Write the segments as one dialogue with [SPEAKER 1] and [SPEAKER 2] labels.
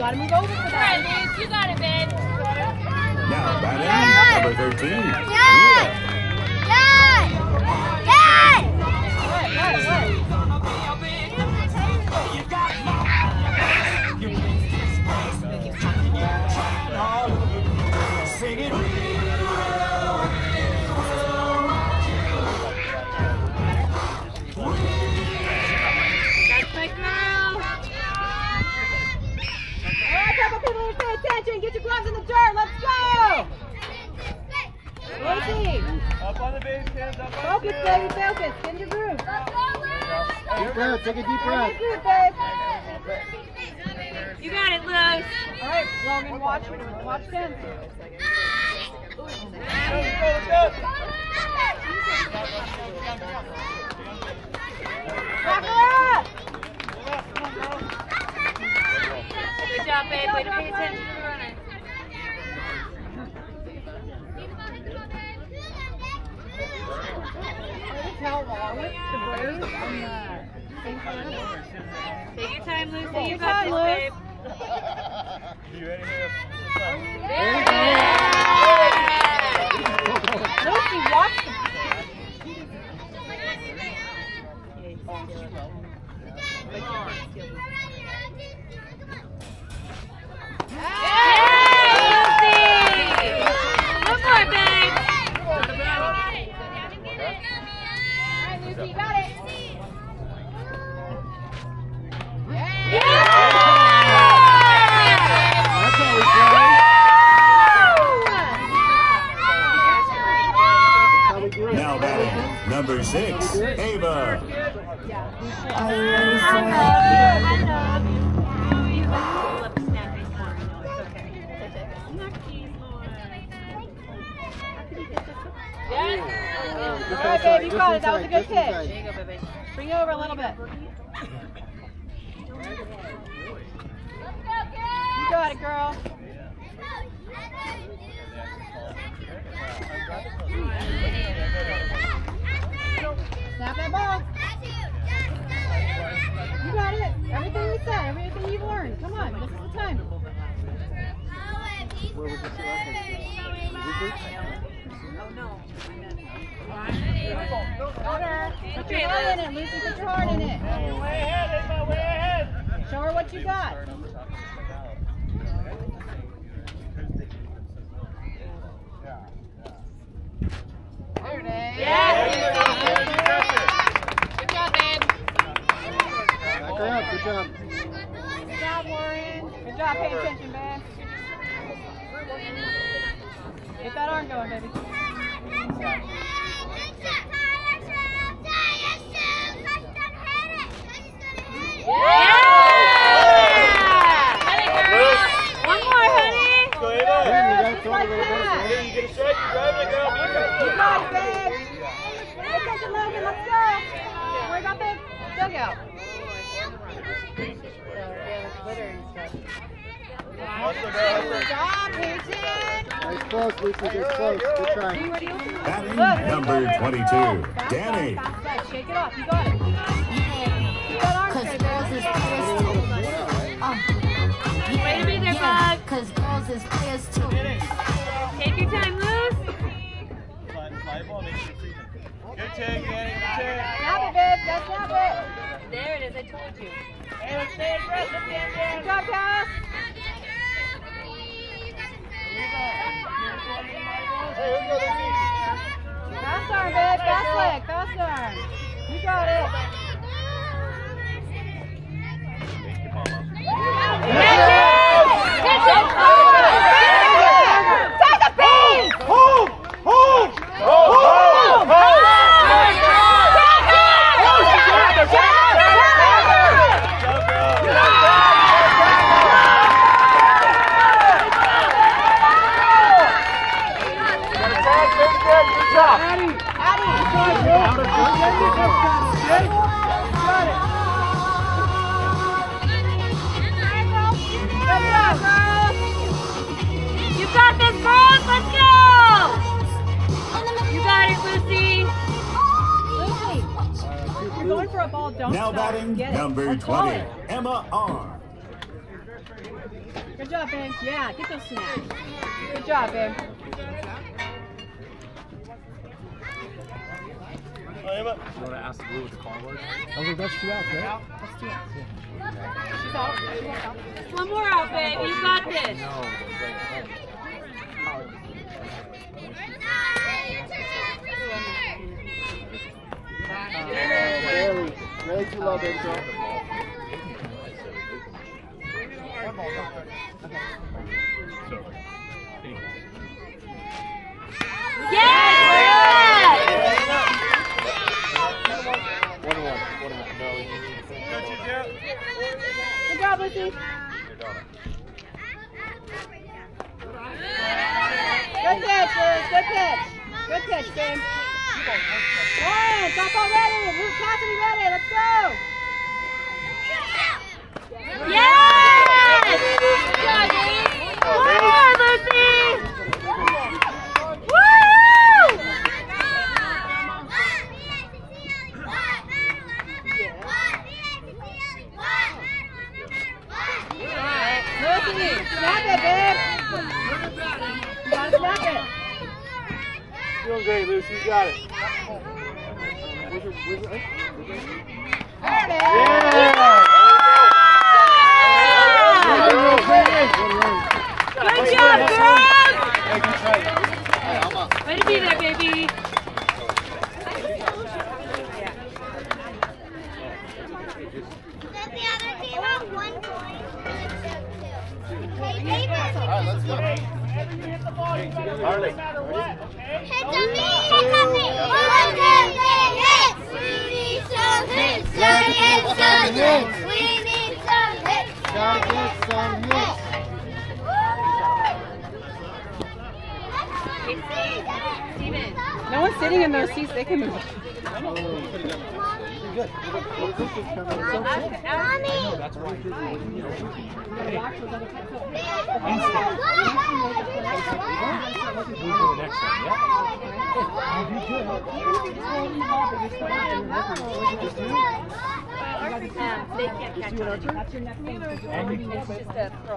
[SPEAKER 1] gotta move over for that.
[SPEAKER 2] All right, Luce, you got it, babe.
[SPEAKER 3] Now batting, number 13, Mia.
[SPEAKER 1] Get your gloves in the dirt. Let's go. Lucy.
[SPEAKER 4] Up on the base, hands up.
[SPEAKER 1] Focus, baby, focus. Get in your groove.
[SPEAKER 5] Deep breath, take a deep breath.
[SPEAKER 1] Good, babe.
[SPEAKER 2] You got it, Luce.
[SPEAKER 1] All right, Logan, watch him.
[SPEAKER 4] Let's go.
[SPEAKER 1] Back her up.
[SPEAKER 2] Good job, babe. Way to pay attention to the runner.
[SPEAKER 1] Tell Wallace to brace on the
[SPEAKER 2] Take your time, Lucy.
[SPEAKER 1] Take
[SPEAKER 2] You
[SPEAKER 1] your
[SPEAKER 2] got
[SPEAKER 1] time,
[SPEAKER 2] this,
[SPEAKER 1] Luce.
[SPEAKER 2] babe.
[SPEAKER 4] You ready here?
[SPEAKER 1] Lucy, watch the you got it.
[SPEAKER 5] That's how we play. That's how we do it.
[SPEAKER 3] Now batting, number 6, Ava.
[SPEAKER 1] All right, babe, you got it. That was a good pitch. Bring it over a little bit. You got it, girl. Snap that ball. You got it. Everything we said, everything you've learned. Come on, this is the time.
[SPEAKER 5] Where was this
[SPEAKER 1] Put your heart in it, Lucy. Put your heart in it.
[SPEAKER 4] Way ahead, way ahead.
[SPEAKER 1] Show her what you got. There it is.
[SPEAKER 2] Good job, babe.
[SPEAKER 5] Back her up, good job.
[SPEAKER 1] Good job, Warren. Good job. Pay attention, babe. Get that arm going, baby.
[SPEAKER 2] One more, honey.
[SPEAKER 4] Go ahead.
[SPEAKER 1] Just like that.
[SPEAKER 4] You get a strike, you grab it, girl.
[SPEAKER 1] You got it, babe. Pay attention, Logan. Let's go. Don't worry about the dugout. Good job, Peyton.
[SPEAKER 5] Nice close, Lucy, good close. Good try.
[SPEAKER 3] Batting, number 22, Danny.
[SPEAKER 1] Backside. Shake it off. You got it. Keep that arm straight, babe.
[SPEAKER 2] Way to be there, bud.
[SPEAKER 6] Because girls is players too.
[SPEAKER 2] Take your time, Luce.
[SPEAKER 4] Fly ball, make sure you're freezing. Good take, Danny. Good take.
[SPEAKER 1] Snap it, babe. Just snap it.
[SPEAKER 2] There it is. I told you.
[SPEAKER 4] Hey, let's stay aggressive, Dan.
[SPEAKER 1] Good job, Cass.
[SPEAKER 4] Hey, here we go, Lucy.
[SPEAKER 1] Fast arm, babe. Fast leg. Fast arm. You got it. Take the beat!
[SPEAKER 4] Hold! Hold! Hold!
[SPEAKER 2] You got this, girls. Let's go. You got it, Lucy.
[SPEAKER 1] Lucy, you're going for a ball. Don't
[SPEAKER 3] Now
[SPEAKER 1] stop.
[SPEAKER 3] batting,
[SPEAKER 1] Get it.
[SPEAKER 3] number
[SPEAKER 1] Let's call
[SPEAKER 3] 20,
[SPEAKER 1] it.
[SPEAKER 3] Emma R.
[SPEAKER 1] Good job, babe. Yeah, get those snaps. Good job, babe.
[SPEAKER 4] Emma.
[SPEAKER 7] You want to ask the blue what the call was?
[SPEAKER 5] I think that's 2 outs, right?
[SPEAKER 1] That's 2 outs. She's out. She's out.
[SPEAKER 2] One more out, babe. You got this.
[SPEAKER 7] No.
[SPEAKER 5] Really too low, baby girl.
[SPEAKER 2] Yes!
[SPEAKER 1] Good job, Lucy. Good pitch, Liz. Good pitch. Good pitch, Sam. One, softball ready. Luke Cassidy ready. Let's go.
[SPEAKER 2] Yes! One more, Lucy! Woo!
[SPEAKER 1] Lucy, snap it, babe. You gotta snap it.
[SPEAKER 5] Doing great, Lucy. You got it.
[SPEAKER 1] There it is.
[SPEAKER 2] Good job, girls! Way to be there, baby.
[SPEAKER 6] Does the other team have 1 point? Hey,
[SPEAKER 5] Alright, let's go. Harley.
[SPEAKER 6] hit the me! Hit the me! 1, 2, 3, hits! We need some hits! Gotta get some hits! We need some hits!
[SPEAKER 5] Gotta get some hits.
[SPEAKER 1] No one's sitting in those seats. They can move.
[SPEAKER 6] Mommy!
[SPEAKER 2] They can't catch it.
[SPEAKER 1] That's your next thing.
[SPEAKER 2] It's just a throw.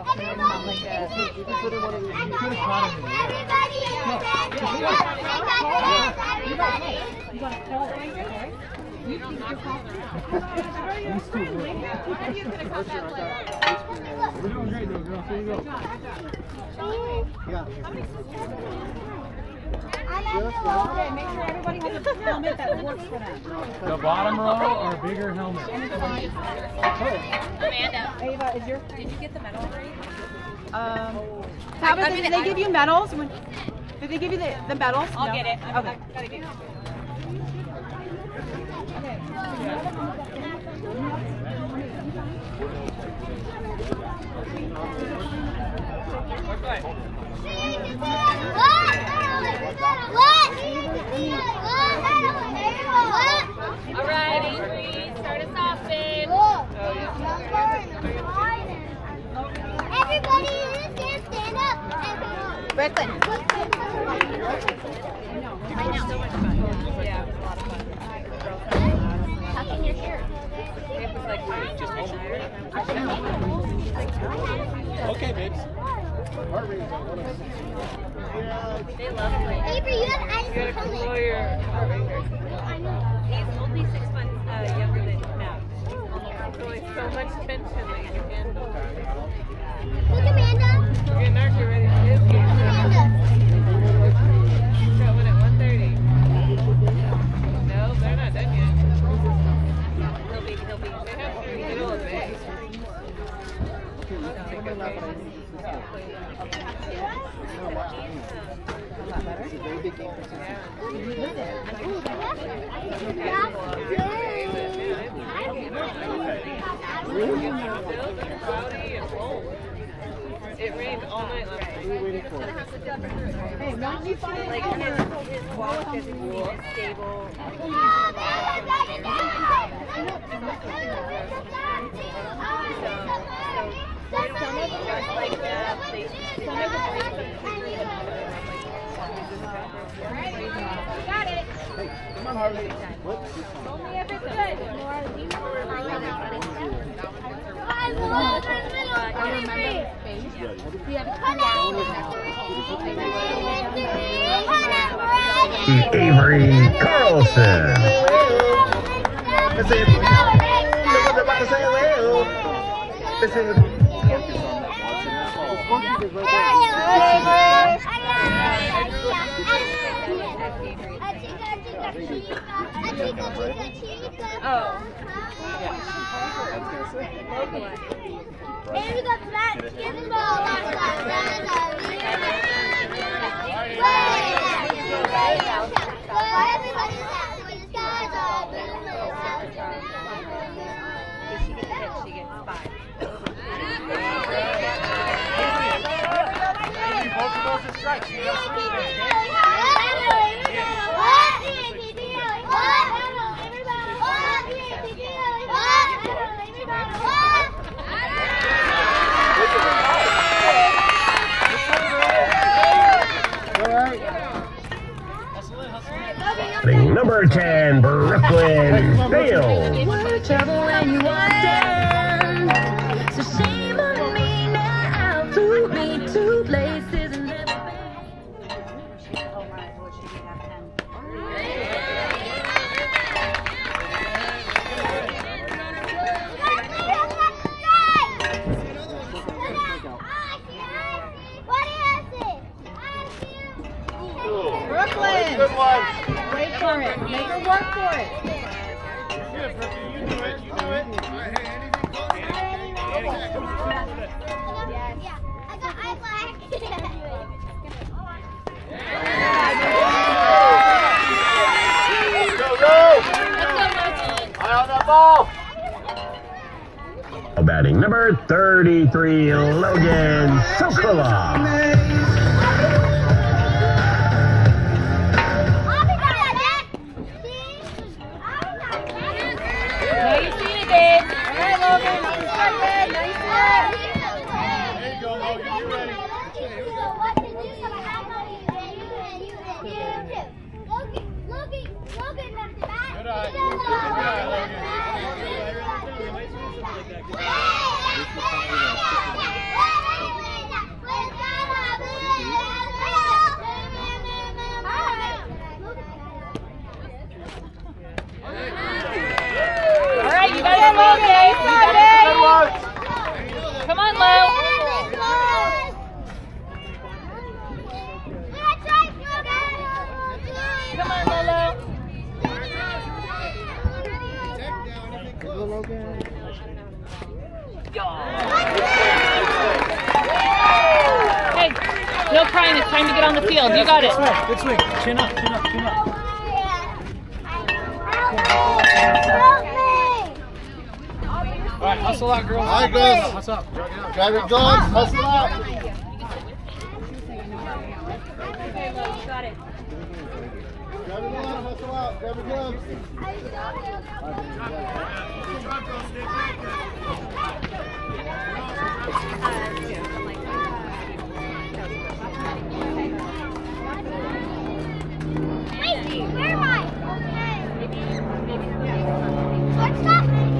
[SPEAKER 1] Okay, make sure everybody has a helmet that works for them.
[SPEAKER 7] The bottom row or bigger helmet?
[SPEAKER 2] Amanda.
[SPEAKER 1] Ava, is your...
[SPEAKER 2] Did you get the medal already?
[SPEAKER 1] Tabitha, did they give you medals? Did they give you the medals?
[SPEAKER 2] I'll
[SPEAKER 1] No?
[SPEAKER 2] get it.
[SPEAKER 1] Okay.
[SPEAKER 2] Gotta get it. Alright, Avery, start us off, babe.
[SPEAKER 6] Everybody in this game, stand up.
[SPEAKER 1] Brooklyn.
[SPEAKER 6] I know.
[SPEAKER 2] So much fun. Yeah, it was a lot of fun.
[SPEAKER 6] Tuck in your shirt.
[SPEAKER 2] It was like just
[SPEAKER 4] Okay, babes.
[SPEAKER 2] They love playing.
[SPEAKER 6] Avery, you have ice
[SPEAKER 2] You gotta
[SPEAKER 6] coming.
[SPEAKER 2] blow your He's only 6 months younger than Matt. So it's so much tension that you handle.
[SPEAKER 6] Look, Amanda.
[SPEAKER 2] We're getting Archie ready for his game.
[SPEAKER 6] Amanda.
[SPEAKER 2] Got one at 1:30. No, they're not done yet. He'll be. They have to middle of May.
[SPEAKER 5] It's a very big game for Cincinnati.
[SPEAKER 2] It rained all night last night.
[SPEAKER 5] What are we waiting for?
[SPEAKER 1] Hey, don't you find
[SPEAKER 2] Like his walk is stable. Some of them just like that. Some of got it.
[SPEAKER 5] Hey, come on, Harley. What?
[SPEAKER 2] Only if it's good.
[SPEAKER 8] Avery Carlson. Number 10, Brooklyn Fields.
[SPEAKER 9] Trouble when you walk down. So shame on me now. Took me to places and never
[SPEAKER 1] Brooklyn.
[SPEAKER 5] Good one.
[SPEAKER 1] Wait for it. Make her work for it.
[SPEAKER 4] Good, Brooklyn. You do it. You do it.
[SPEAKER 5] Go, go. Eye on that ball.
[SPEAKER 8] Batting number 33, Logan Sokola.
[SPEAKER 2] Come on, Lou. Come on, Lolo. Hey, no crying. It's time to get on the field. You got it.
[SPEAKER 7] Good swing. Chin up, chin up, chin up. All right, hustle out, girls.
[SPEAKER 5] All right, girls.
[SPEAKER 7] What's up?
[SPEAKER 5] Grab your gloves. Hustle out.
[SPEAKER 2] Got it.
[SPEAKER 5] Grab your gloves. Hustle out. Grab your gloves.
[SPEAKER 6] Wait, where am I? What's that?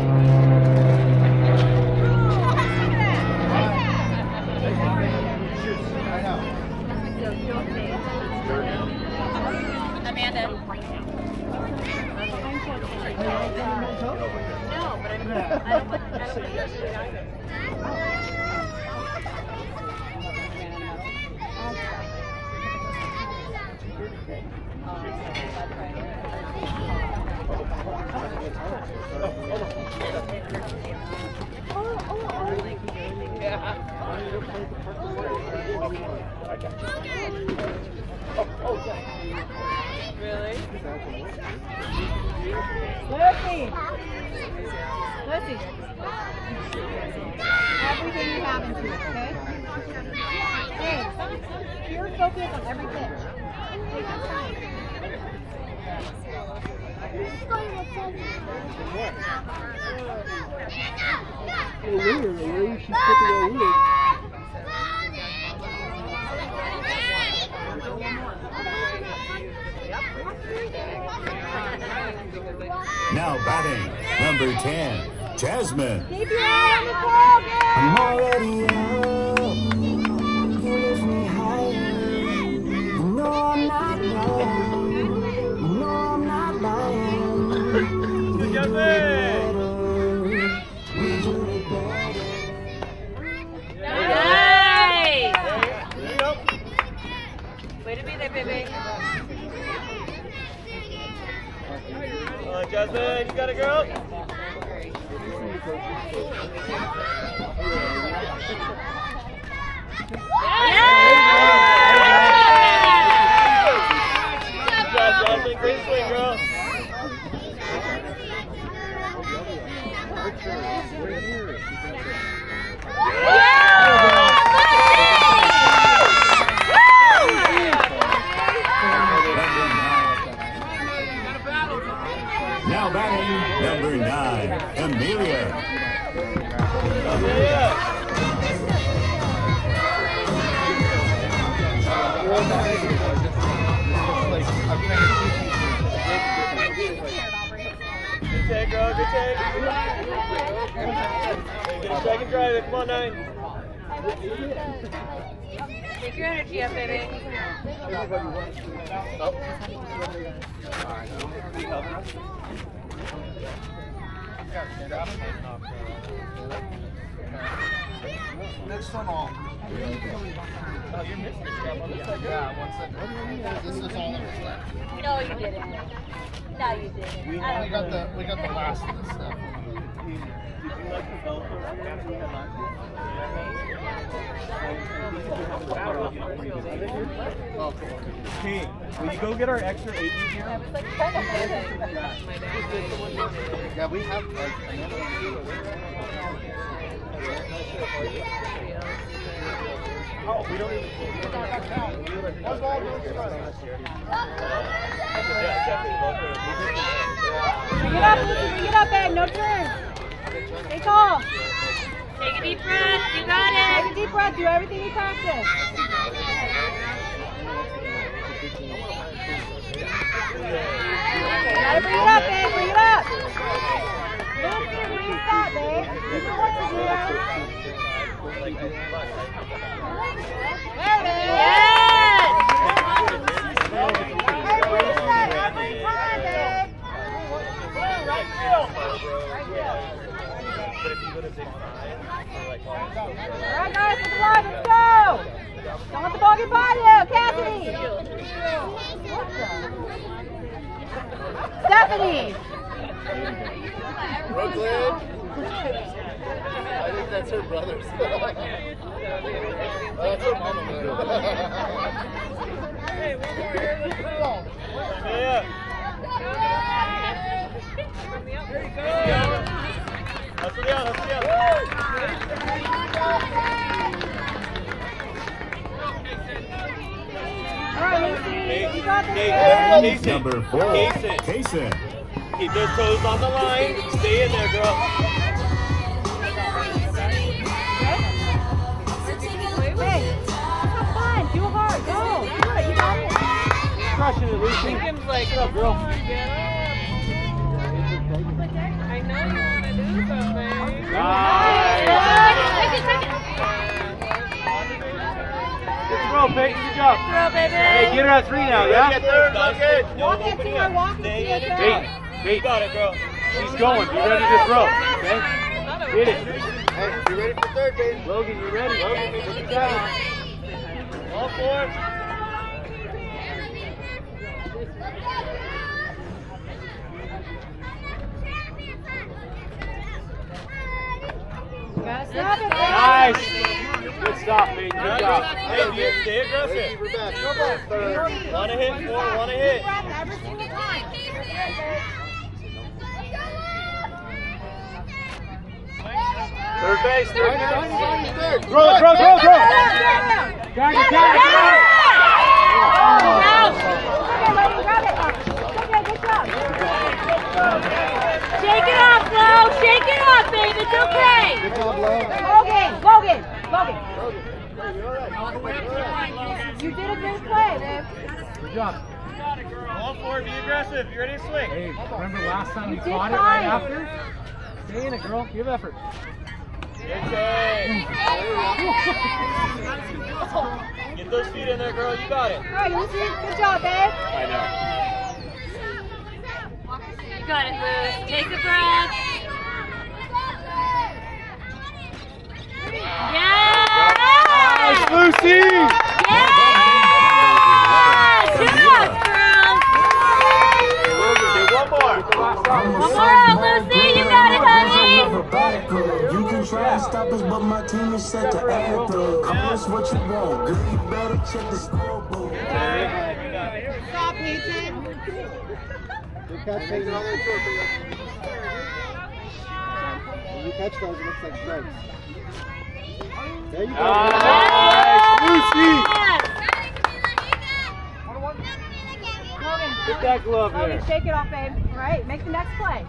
[SPEAKER 2] Amanda. No, but I don't want to hear shit either. Really?
[SPEAKER 1] Lucy. Lucy. Everything you have into it, okay? Hey, pure focus on every pitch.
[SPEAKER 3] Now batting, number 10, Jasmine.
[SPEAKER 1] Keep your eye on the ball, girl.
[SPEAKER 3] I'm already
[SPEAKER 4] there, girl. Good job, Jasmine. Great swing, girl.
[SPEAKER 3] Now batting number 9, Amelia.
[SPEAKER 4] Good take, girl. Good take. Get a second drive it. Come on, 9.
[SPEAKER 2] Take your energy up, baby.
[SPEAKER 5] Next one on.
[SPEAKER 4] Oh, you missed it.
[SPEAKER 5] Yeah, 1 second. This is all of us left.
[SPEAKER 2] No, you didn't. No, you didn't.
[SPEAKER 5] We got the last of this stuff.
[SPEAKER 4] Did you like the belt?
[SPEAKER 5] Oh, cool.
[SPEAKER 4] Hey, will you go get our extra 8 here?
[SPEAKER 5] Yeah, we have
[SPEAKER 4] Oh, we don't even.
[SPEAKER 1] Bring it up, Lucy. Bring it up, babe. No turn. Stay tall.
[SPEAKER 2] Take a deep breath. You got
[SPEAKER 1] Take
[SPEAKER 2] it.
[SPEAKER 1] a deep breath. Do everything you practice. Gotta bring it up, babe. Bring it up. Lucy, where you stop, babe? There's no work to do. There it is.
[SPEAKER 2] Yes!
[SPEAKER 1] Every time, babe.
[SPEAKER 4] But if you go to Big 5, like,
[SPEAKER 1] All right, guys, with the line, let's go. Don't let the ball get by you, Cassidy. What the? Stephanie.
[SPEAKER 5] Brooklyn. I think that's her brother's. That's her mama.
[SPEAKER 4] Hey, one more here. Let's put it on. Yeah. There you go. Hustle down, hustle down.
[SPEAKER 1] All right, Lucy. You got this.
[SPEAKER 4] Kaysen.
[SPEAKER 3] Number 4,
[SPEAKER 4] Kaysen.
[SPEAKER 3] Kaysen.
[SPEAKER 4] Keep those toes on the line. Stay in there, girl.
[SPEAKER 1] Hey, have fun. Do it hard. Go. Do it. You got it.
[SPEAKER 4] Crushing it, Lucy.
[SPEAKER 2] Kim's like,
[SPEAKER 4] What's up, girl?
[SPEAKER 2] come on, get up. I know you want to do something.
[SPEAKER 4] Nice. Good throw, Peyton. Good job.
[SPEAKER 2] Throw, baby.
[SPEAKER 4] Hey, get her at 3 now, yeah? Get third, look good.
[SPEAKER 1] Walk it to her. Walk it to
[SPEAKER 4] Stay in
[SPEAKER 1] her.
[SPEAKER 4] it. Peyton, got it, girl. She's going. Be ready to throw, okay? Hit it.
[SPEAKER 5] Hey, you ready for third, baby?
[SPEAKER 4] Logan, you ready? Logan, you got it. All 4.
[SPEAKER 1] Gotta stop it, babe.
[SPEAKER 4] Nice. Good stop, Peyton. Good job. Hey, stay aggressive.
[SPEAKER 5] We're back. Come on, third.
[SPEAKER 4] Want to hit 4, want to hit.
[SPEAKER 1] Breath every single time.
[SPEAKER 5] Third base. Third.
[SPEAKER 4] Throw, throw, throw, throw.
[SPEAKER 1] Down.
[SPEAKER 4] Got it, got it, got
[SPEAKER 1] Okay, lady, grab it. Okay, good job.
[SPEAKER 2] Shake it off, Flo. Shake it off, babe. It's okay.
[SPEAKER 5] Good job, Logan.
[SPEAKER 1] Logan. You did a good play, man.
[SPEAKER 4] Good job. All 4, be aggressive. You ready to swing?
[SPEAKER 7] Hey, remember last time you
[SPEAKER 1] did
[SPEAKER 7] caught it
[SPEAKER 1] fine.
[SPEAKER 7] right after? Stay in it, girl. Give effort.
[SPEAKER 4] Good take. Get those feet in there, girl. You got it.
[SPEAKER 1] All right, Lucy, good job, babe.
[SPEAKER 4] I know.
[SPEAKER 2] You got it, Luce. Take a breath.
[SPEAKER 4] Nice,
[SPEAKER 2] Yeah!
[SPEAKER 4] Lucy!
[SPEAKER 2] Yeah! Good, girl.
[SPEAKER 4] Logan, do one more.
[SPEAKER 2] One more, Luce.
[SPEAKER 10] backup. You can try and stop us, but my team is set to act up. Call us what you want. Girl, you better check the scoreboard.
[SPEAKER 1] Stop, Peyton.
[SPEAKER 5] Good catch, Peyton. When you catch those, it looks like strikes. There you go.
[SPEAKER 4] Nice, Lucy. Get that glove
[SPEAKER 1] Logan,
[SPEAKER 4] there.
[SPEAKER 1] shake it off, babe. All right, make the next play.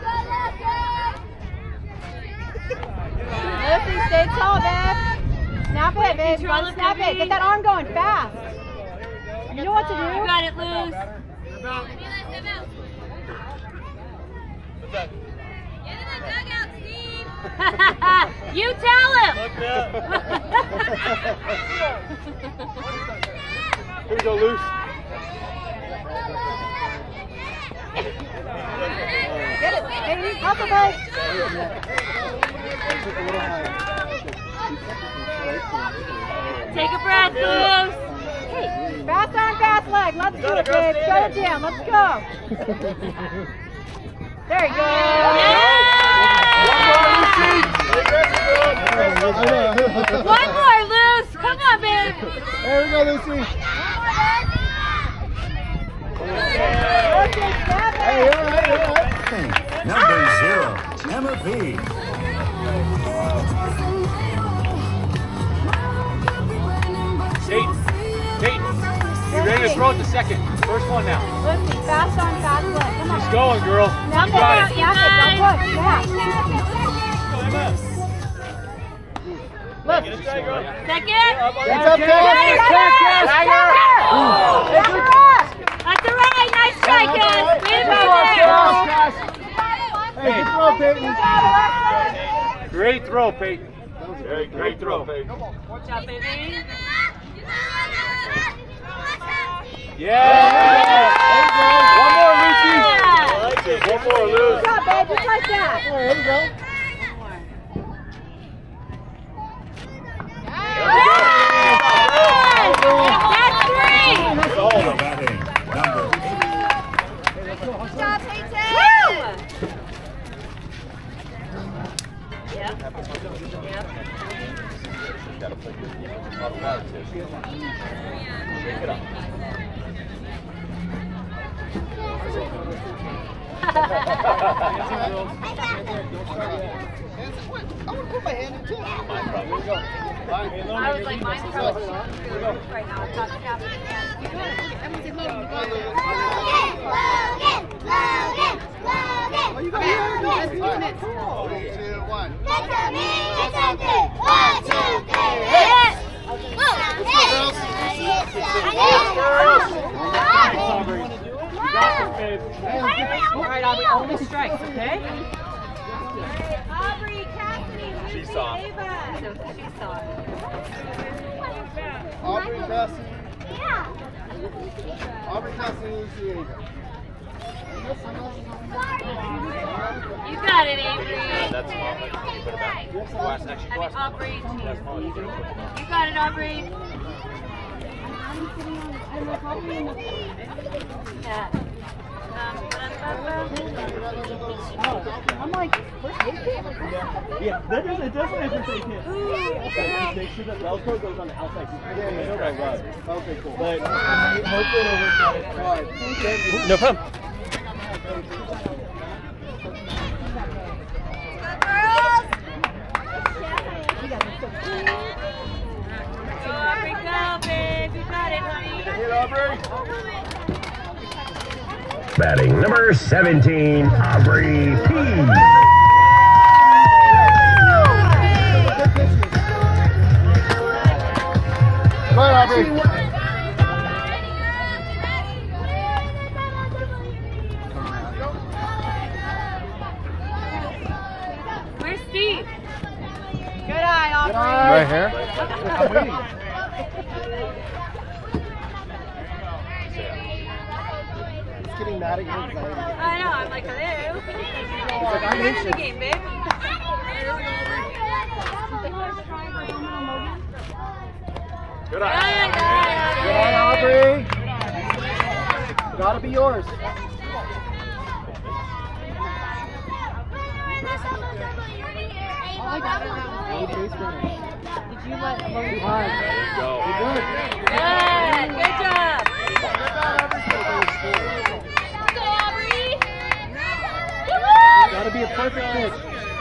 [SPEAKER 1] Lucy, stay tall, babe. Snap it, babe. Run, snap it. Get that arm going fast. You know what to do.
[SPEAKER 2] You got it, Luz. You tell him.
[SPEAKER 4] Here we go, Luce.
[SPEAKER 1] Get it, baby. Hustle, babe.
[SPEAKER 2] Take a breath, Luz.
[SPEAKER 1] Hey, fast arm, fast leg. Let's do it, babe. Shut it down. Let's go. There you go.
[SPEAKER 2] One more, Luz. Come on, babe.
[SPEAKER 5] There we go, Lucy. Hey, all right.
[SPEAKER 3] Number 0, Emma V.
[SPEAKER 4] Peyton, you ready to throw it the second? First one now.
[SPEAKER 1] Lucy, fast arm, fast leg. Come on.
[SPEAKER 4] She's going, girl.
[SPEAKER 1] Snap
[SPEAKER 4] You
[SPEAKER 1] it
[SPEAKER 4] got
[SPEAKER 1] out,
[SPEAKER 4] it.
[SPEAKER 1] snap it. Don't push. Yeah. Look.
[SPEAKER 2] Second.
[SPEAKER 5] It's up, Kate.
[SPEAKER 2] That's all right. Nice try, guys. Way to go
[SPEAKER 5] Hey, good throw, Peyton.
[SPEAKER 4] Great throw, Peyton. Great throw, Peyton.
[SPEAKER 2] Good job, baby.
[SPEAKER 4] Yeah! One more, Lucy. One more, Lucy.
[SPEAKER 1] Good job, babe. Just like that.
[SPEAKER 5] There you go.
[SPEAKER 2] That's three.
[SPEAKER 3] Solo batting. Number 8.
[SPEAKER 1] Good job, Peyton.
[SPEAKER 2] Yep.
[SPEAKER 5] I want to put my hand in too.
[SPEAKER 2] I was like, mine's probably right now. It's not happening.
[SPEAKER 5] Oh, you got it. 2, 1.
[SPEAKER 1] All right, Aubrey, only strikes, okay?
[SPEAKER 2] Aubrey, Cassidy,
[SPEAKER 4] She saw.
[SPEAKER 2] Ava. So she saw it.
[SPEAKER 5] Aubrey, Bessie. Aubrey, Bessie, Lucy, Ava.
[SPEAKER 2] You got it, Avery.
[SPEAKER 4] That's small. You put it back. Last next
[SPEAKER 2] I mean, Aubrey. You got it, Aubrey. Yeah.
[SPEAKER 1] I'm like,
[SPEAKER 5] Yeah, that doesn't, it doesn't have to say hit. Just make sure that Velcro goes on the outside. Okay, cool. But hopefully it'll work out. All right.
[SPEAKER 4] No problem.
[SPEAKER 2] Go, Aubrey, go, babe. You got it, honey.
[SPEAKER 4] Hit, Aubrey.
[SPEAKER 8] Batting number 17, Aubrey P.
[SPEAKER 5] Go ahead, Aubrey.
[SPEAKER 2] Where's Steve?
[SPEAKER 1] good eye, Aubrey.
[SPEAKER 5] Right here.
[SPEAKER 4] I'm waiting.
[SPEAKER 5] It's getting mad at your anxiety.
[SPEAKER 2] I know, I'm like, hello.
[SPEAKER 5] like, I'm
[SPEAKER 2] You're in the
[SPEAKER 5] anxious.
[SPEAKER 2] game, babe.
[SPEAKER 4] Good
[SPEAKER 2] Good,
[SPEAKER 4] eye.
[SPEAKER 5] Good eye, Aubrey. Gotta be yours.
[SPEAKER 1] Did you let
[SPEAKER 5] Too high. There you go. Good.
[SPEAKER 2] Good job.
[SPEAKER 5] Gotta be a perfect pitch.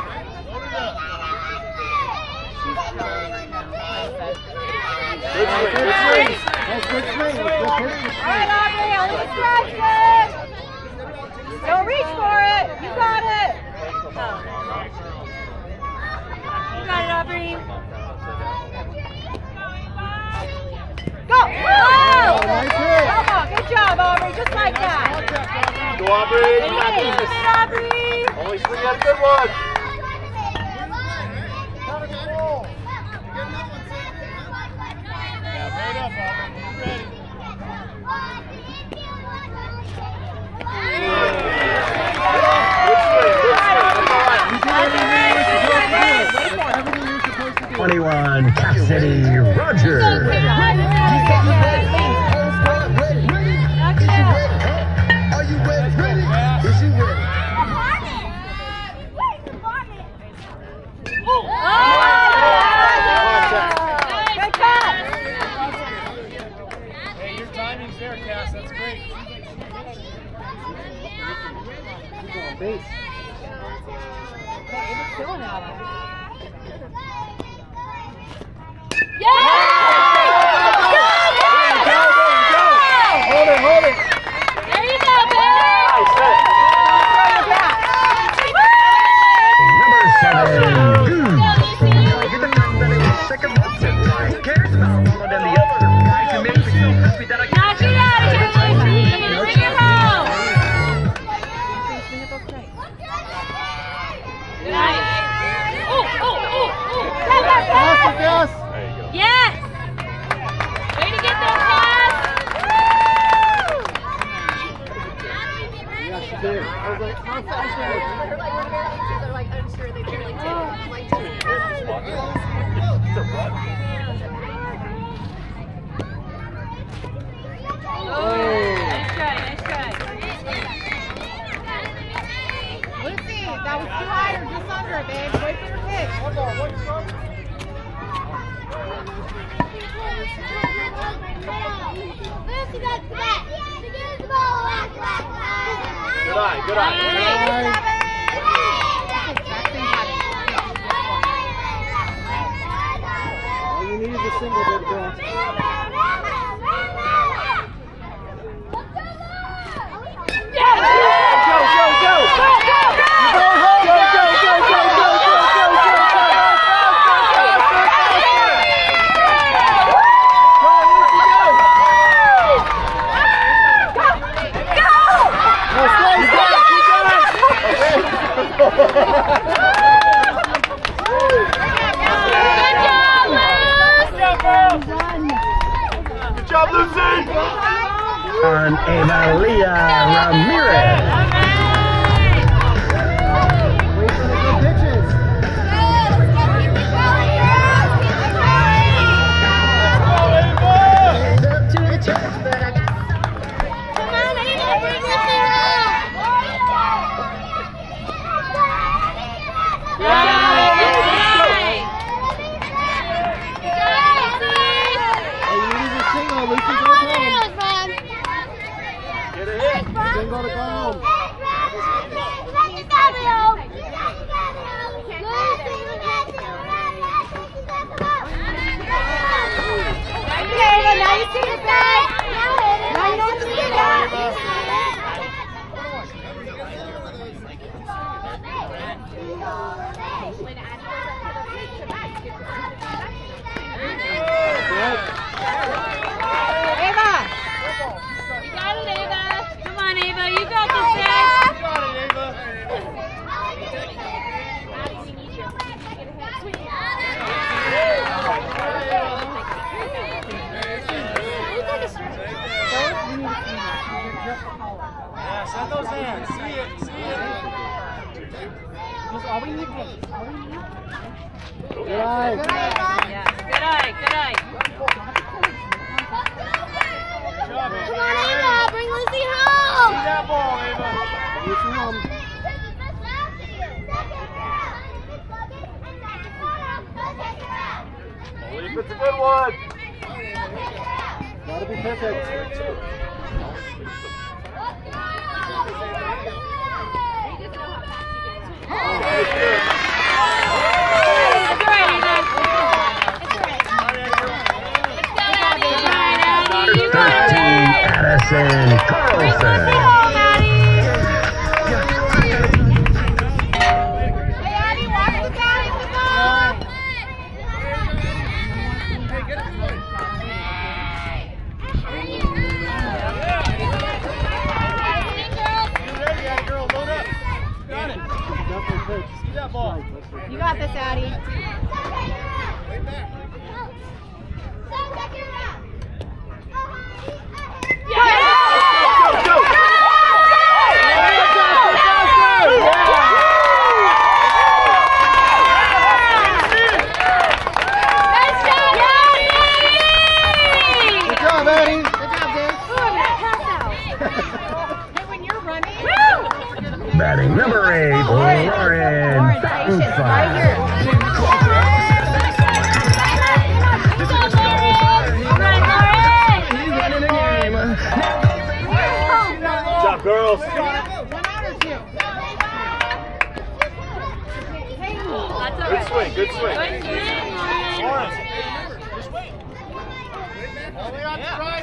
[SPEAKER 5] Good swing. Good swing. That's good swing. Good pitch.
[SPEAKER 1] All right, Aubrey, only distraction. Don't reach for it. You got it.
[SPEAKER 2] You got it, Aubrey.
[SPEAKER 1] Go.
[SPEAKER 5] Oh, nice hit.
[SPEAKER 1] Come on, good job, Aubrey. Just like that.
[SPEAKER 5] Go, Aubrey. You got
[SPEAKER 2] Good
[SPEAKER 5] this.
[SPEAKER 2] hit, Aubrey.
[SPEAKER 5] Only swing at a good one.
[SPEAKER 4] Right up, Aubrey. Ready.
[SPEAKER 8] 21, Cassidy Roger.
[SPEAKER 10] Are you ready? Is she ready?
[SPEAKER 1] Good catch.
[SPEAKER 4] Hey, your timing's there, Cass. That's great.
[SPEAKER 5] Base.
[SPEAKER 1] Killing out of it.
[SPEAKER 5] Hold it, hold it.
[SPEAKER 2] There you go, baby.
[SPEAKER 8] Number 7, Goose. You're the one that is sick of what's it. Who cares about one of them? The other guys who make me so happy that I can't.
[SPEAKER 2] Knock it out of here, Lucy. Bring it home. Nice.
[SPEAKER 5] Yes.
[SPEAKER 2] Yes. Way to get that pass.
[SPEAKER 5] Yes, she did. I was like, how fast are you?
[SPEAKER 6] They're like unsure. They barely take like 2 minutes.
[SPEAKER 2] Nice try, nice try.
[SPEAKER 1] Lucy, that was too high or just under it, babe. Wait for your pitch.
[SPEAKER 6] Lucy, back to back. Give the ball back.
[SPEAKER 5] Good eye, good eye. All you need is a single, baby girl.
[SPEAKER 4] Good job, Lucy!
[SPEAKER 8] On Evalia Ramirez.
[SPEAKER 5] Wait for the good pitches. Single to go home.
[SPEAKER 6] Now you see the back. Now you don't see the back.
[SPEAKER 1] Ava!
[SPEAKER 2] You got it, Ava. Come on, Ava. You got this, sis.
[SPEAKER 4] You got it, Ava. good one.
[SPEAKER 5] Gotta be perfect.
[SPEAKER 8] Addison Carlson.
[SPEAKER 1] You got this, Addie.
[SPEAKER 5] Good job, Addie.
[SPEAKER 8] Batting number 8, Lauren
[SPEAKER 4] Good job, girls. Good swing, good swing. Lawrence. Just wait. Only on strike.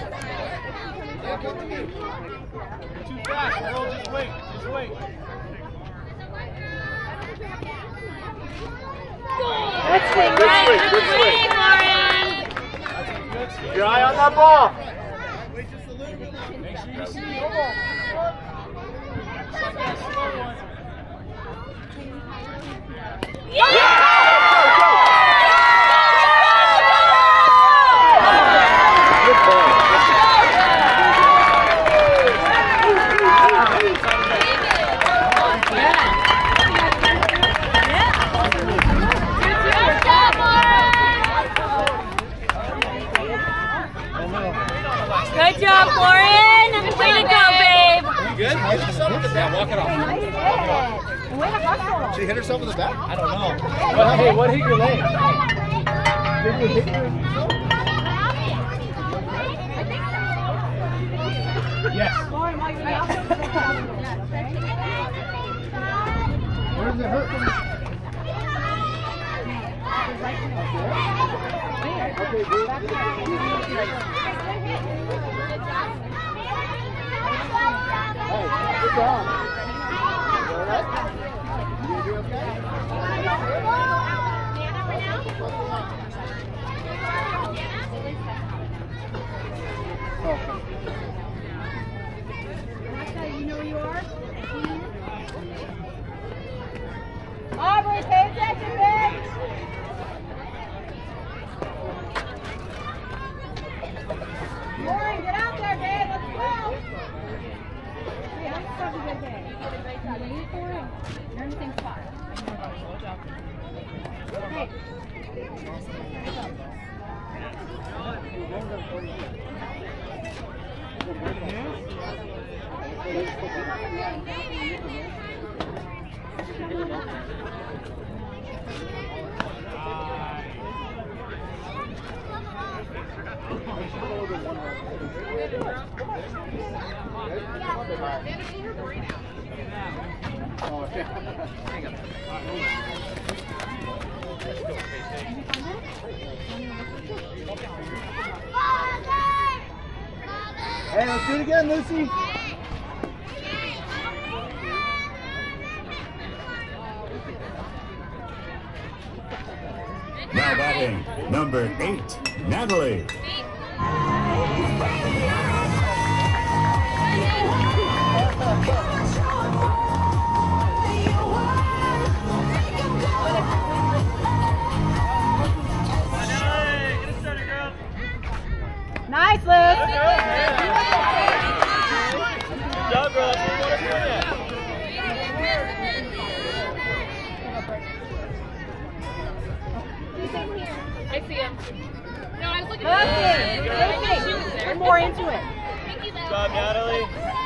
[SPEAKER 4] Too fast, girl. Just wait. Just wait.
[SPEAKER 1] Good swing,
[SPEAKER 4] Good swing, good swing. Keep your eye on that ball. Wait just a little bit. Make sure you see the ball. Just like that slow one.
[SPEAKER 9] Good job, Lauren. Way to go, babe.
[SPEAKER 4] You good? Yeah, walk it off.
[SPEAKER 1] Way to hustle.
[SPEAKER 4] She hit herself in the back? I don't know.
[SPEAKER 7] Hey, what hit your leg? Did you hit your... Yes.
[SPEAKER 5] Where does it hurt? Okay, good. Good job. You all right? You gonna do okay?
[SPEAKER 1] You know where you are? Aubrey, pay attention, bitch! Lauren, get out there, babe. Let's go. Yeah, let's have a good day. Waiting for it. You're in the same spot. Hey.
[SPEAKER 5] Hey, let's do it again, Lucy.
[SPEAKER 3] Now batting, number 8, Natalie.
[SPEAKER 1] Nice, Liz.
[SPEAKER 4] Good job, girls.
[SPEAKER 2] I see him. No, I was looking
[SPEAKER 1] Lucy, we're more into it.
[SPEAKER 4] Good job, Natalie.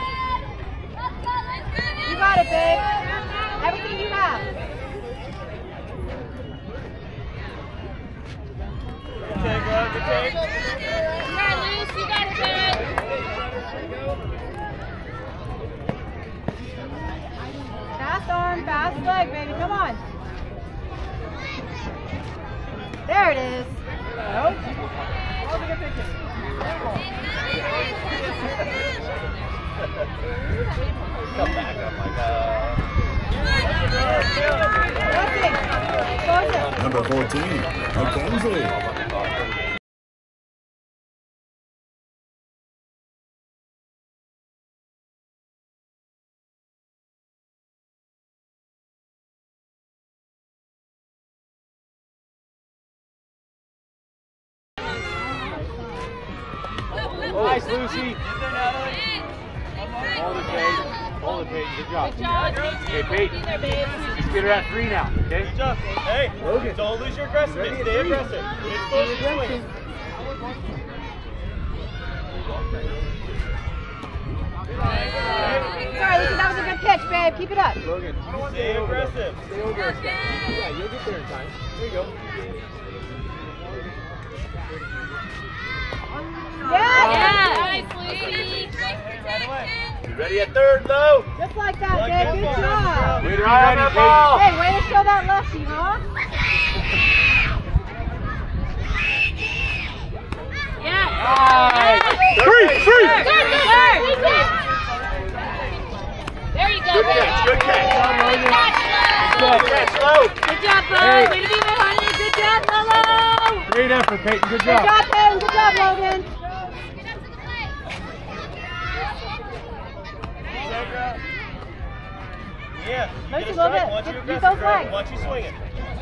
[SPEAKER 1] You got it, babe. Everything you have.
[SPEAKER 4] Okay.
[SPEAKER 2] Luce, you got it, babe.
[SPEAKER 1] Fast arm, fast leg, baby. Come on. There it is. Nope.
[SPEAKER 5] Come back up like
[SPEAKER 3] Number 14, Mackenzie.
[SPEAKER 4] Nice, Lucy. Hold it, Peyton. Hold it, Peyton. Good job.
[SPEAKER 2] Good job.
[SPEAKER 4] Okay, Peyton. Let's get her at 3 now, okay?
[SPEAKER 5] Good job. Hey, don't lose your aggressiveness. Stay aggressive. It's supposed to swing.
[SPEAKER 1] Sorry, Lucy, that was a good pitch, babe. Keep it up.
[SPEAKER 4] Logan.
[SPEAKER 5] Stay aggressive.
[SPEAKER 4] Stay over. Yeah, you'll get there in time. There you go.
[SPEAKER 1] Yeah.
[SPEAKER 2] Nice, Lucy.
[SPEAKER 5] You ready at third, though?
[SPEAKER 1] Just like that, babe. Good job.
[SPEAKER 4] Way to be ready, Peyton.
[SPEAKER 1] Hey, way to show that lefty, huh?
[SPEAKER 2] Yeah.
[SPEAKER 4] Nice.
[SPEAKER 2] Free.
[SPEAKER 4] Free.
[SPEAKER 2] There you go,
[SPEAKER 4] Good
[SPEAKER 2] babe.
[SPEAKER 4] catch. Good catch.
[SPEAKER 2] Good
[SPEAKER 4] Good catch, Lo.
[SPEAKER 2] Good job, bud.
[SPEAKER 4] Hey.
[SPEAKER 2] Way to be there, honey. Good job, Lolo.
[SPEAKER 4] Great effort, Peyton. Good
[SPEAKER 1] Good
[SPEAKER 4] job.
[SPEAKER 1] job, Peyton. Good job, Logan.
[SPEAKER 5] Yeah.
[SPEAKER 1] Lucy,
[SPEAKER 5] Get a
[SPEAKER 1] a little
[SPEAKER 5] strike.
[SPEAKER 1] bit.
[SPEAKER 5] Once you
[SPEAKER 1] Use
[SPEAKER 5] aggressive,
[SPEAKER 1] those
[SPEAKER 5] girl.
[SPEAKER 1] legs.
[SPEAKER 5] Once you swing it.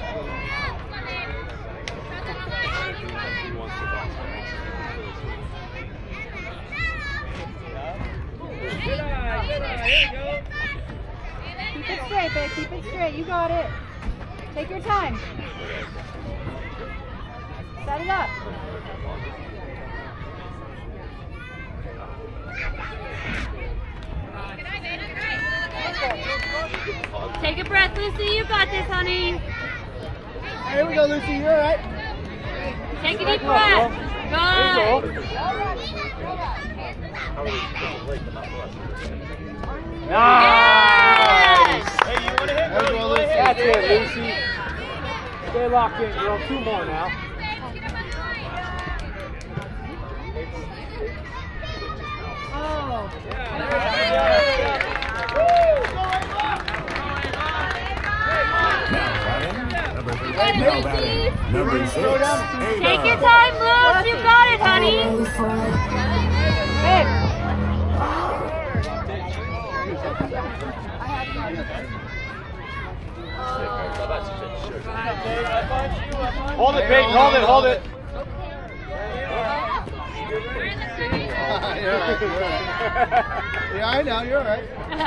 [SPEAKER 1] Keep it straight, babe. Keep it straight. You got it. Take your time. Set it up.
[SPEAKER 2] Take a breath, Lucy. You got this, honey.
[SPEAKER 7] Here we go, Lucy. You're all right.
[SPEAKER 2] Take a deep breath. Good.
[SPEAKER 4] Nice.
[SPEAKER 5] Hey, you want to hit?
[SPEAKER 7] That's
[SPEAKER 5] You
[SPEAKER 7] well,
[SPEAKER 5] want to
[SPEAKER 7] Lucy.
[SPEAKER 5] hit?
[SPEAKER 4] That's it, Lucy. Stay locked in, girl. 2 more now.
[SPEAKER 1] Oh.
[SPEAKER 3] Now batting, number 6, Ava.
[SPEAKER 2] Take your time, Luce. You got it, honey.
[SPEAKER 1] Babe.
[SPEAKER 4] Hold it, Peyton. Hold it. Hold it.
[SPEAKER 7] You're all right. You're all right. Yeah, I know. You're all right.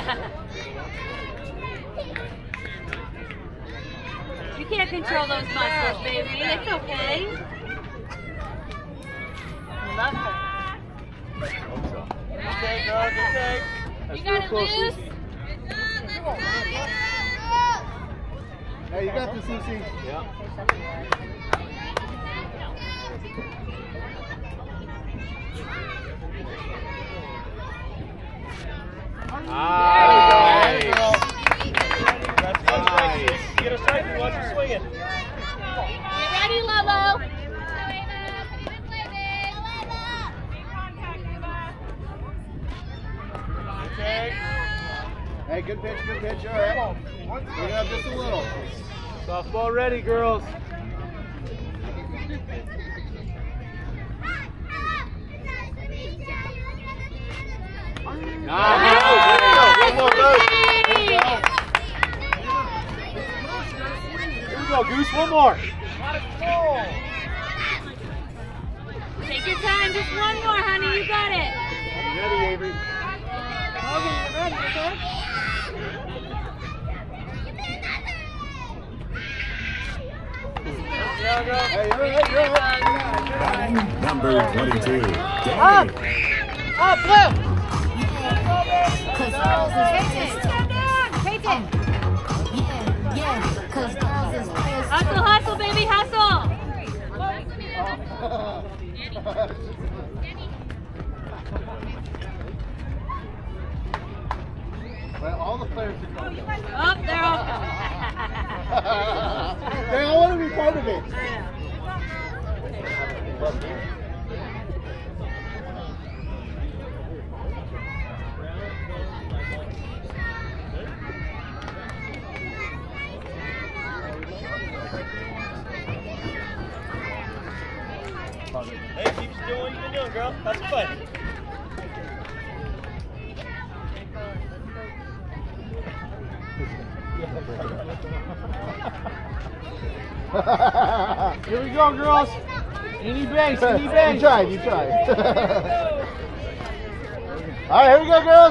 [SPEAKER 2] You can't control those muscles, baby. It's okay. Love her.
[SPEAKER 5] Good take, girl. Good take.
[SPEAKER 2] You got it, Luce.
[SPEAKER 7] Hey, you got this, Lucy.
[SPEAKER 4] Nice.
[SPEAKER 5] That's one strike. Get a strike once you swing it.
[SPEAKER 2] You ready, Lolo?
[SPEAKER 5] Good take.
[SPEAKER 7] Hey, good pitch, good pitch. All right. Bring it up just a little.
[SPEAKER 4] Softball ready, girls. Nice. One more, Goose. Here we go, Goose. One more.
[SPEAKER 2] Take your time. Just one more, honey. You got it.
[SPEAKER 4] Ready, Avery.
[SPEAKER 1] Logan, you ready, okay?
[SPEAKER 7] Hey, you're all right. You're all right.
[SPEAKER 3] Batting, number 22,
[SPEAKER 1] Up.
[SPEAKER 3] Danny.
[SPEAKER 1] Up, Blue. Peyton.
[SPEAKER 2] Hustle, hustle, baby, hustle.
[SPEAKER 7] Well, all the players are going.
[SPEAKER 2] Oh, they're all coming.
[SPEAKER 7] They all want to be part of it.
[SPEAKER 5] Hey, keep doing what you've been doing, girl. Have some fun.
[SPEAKER 4] Here we go, girls. Any base, any base.
[SPEAKER 7] You tried, you tried. All right, here we go, girls.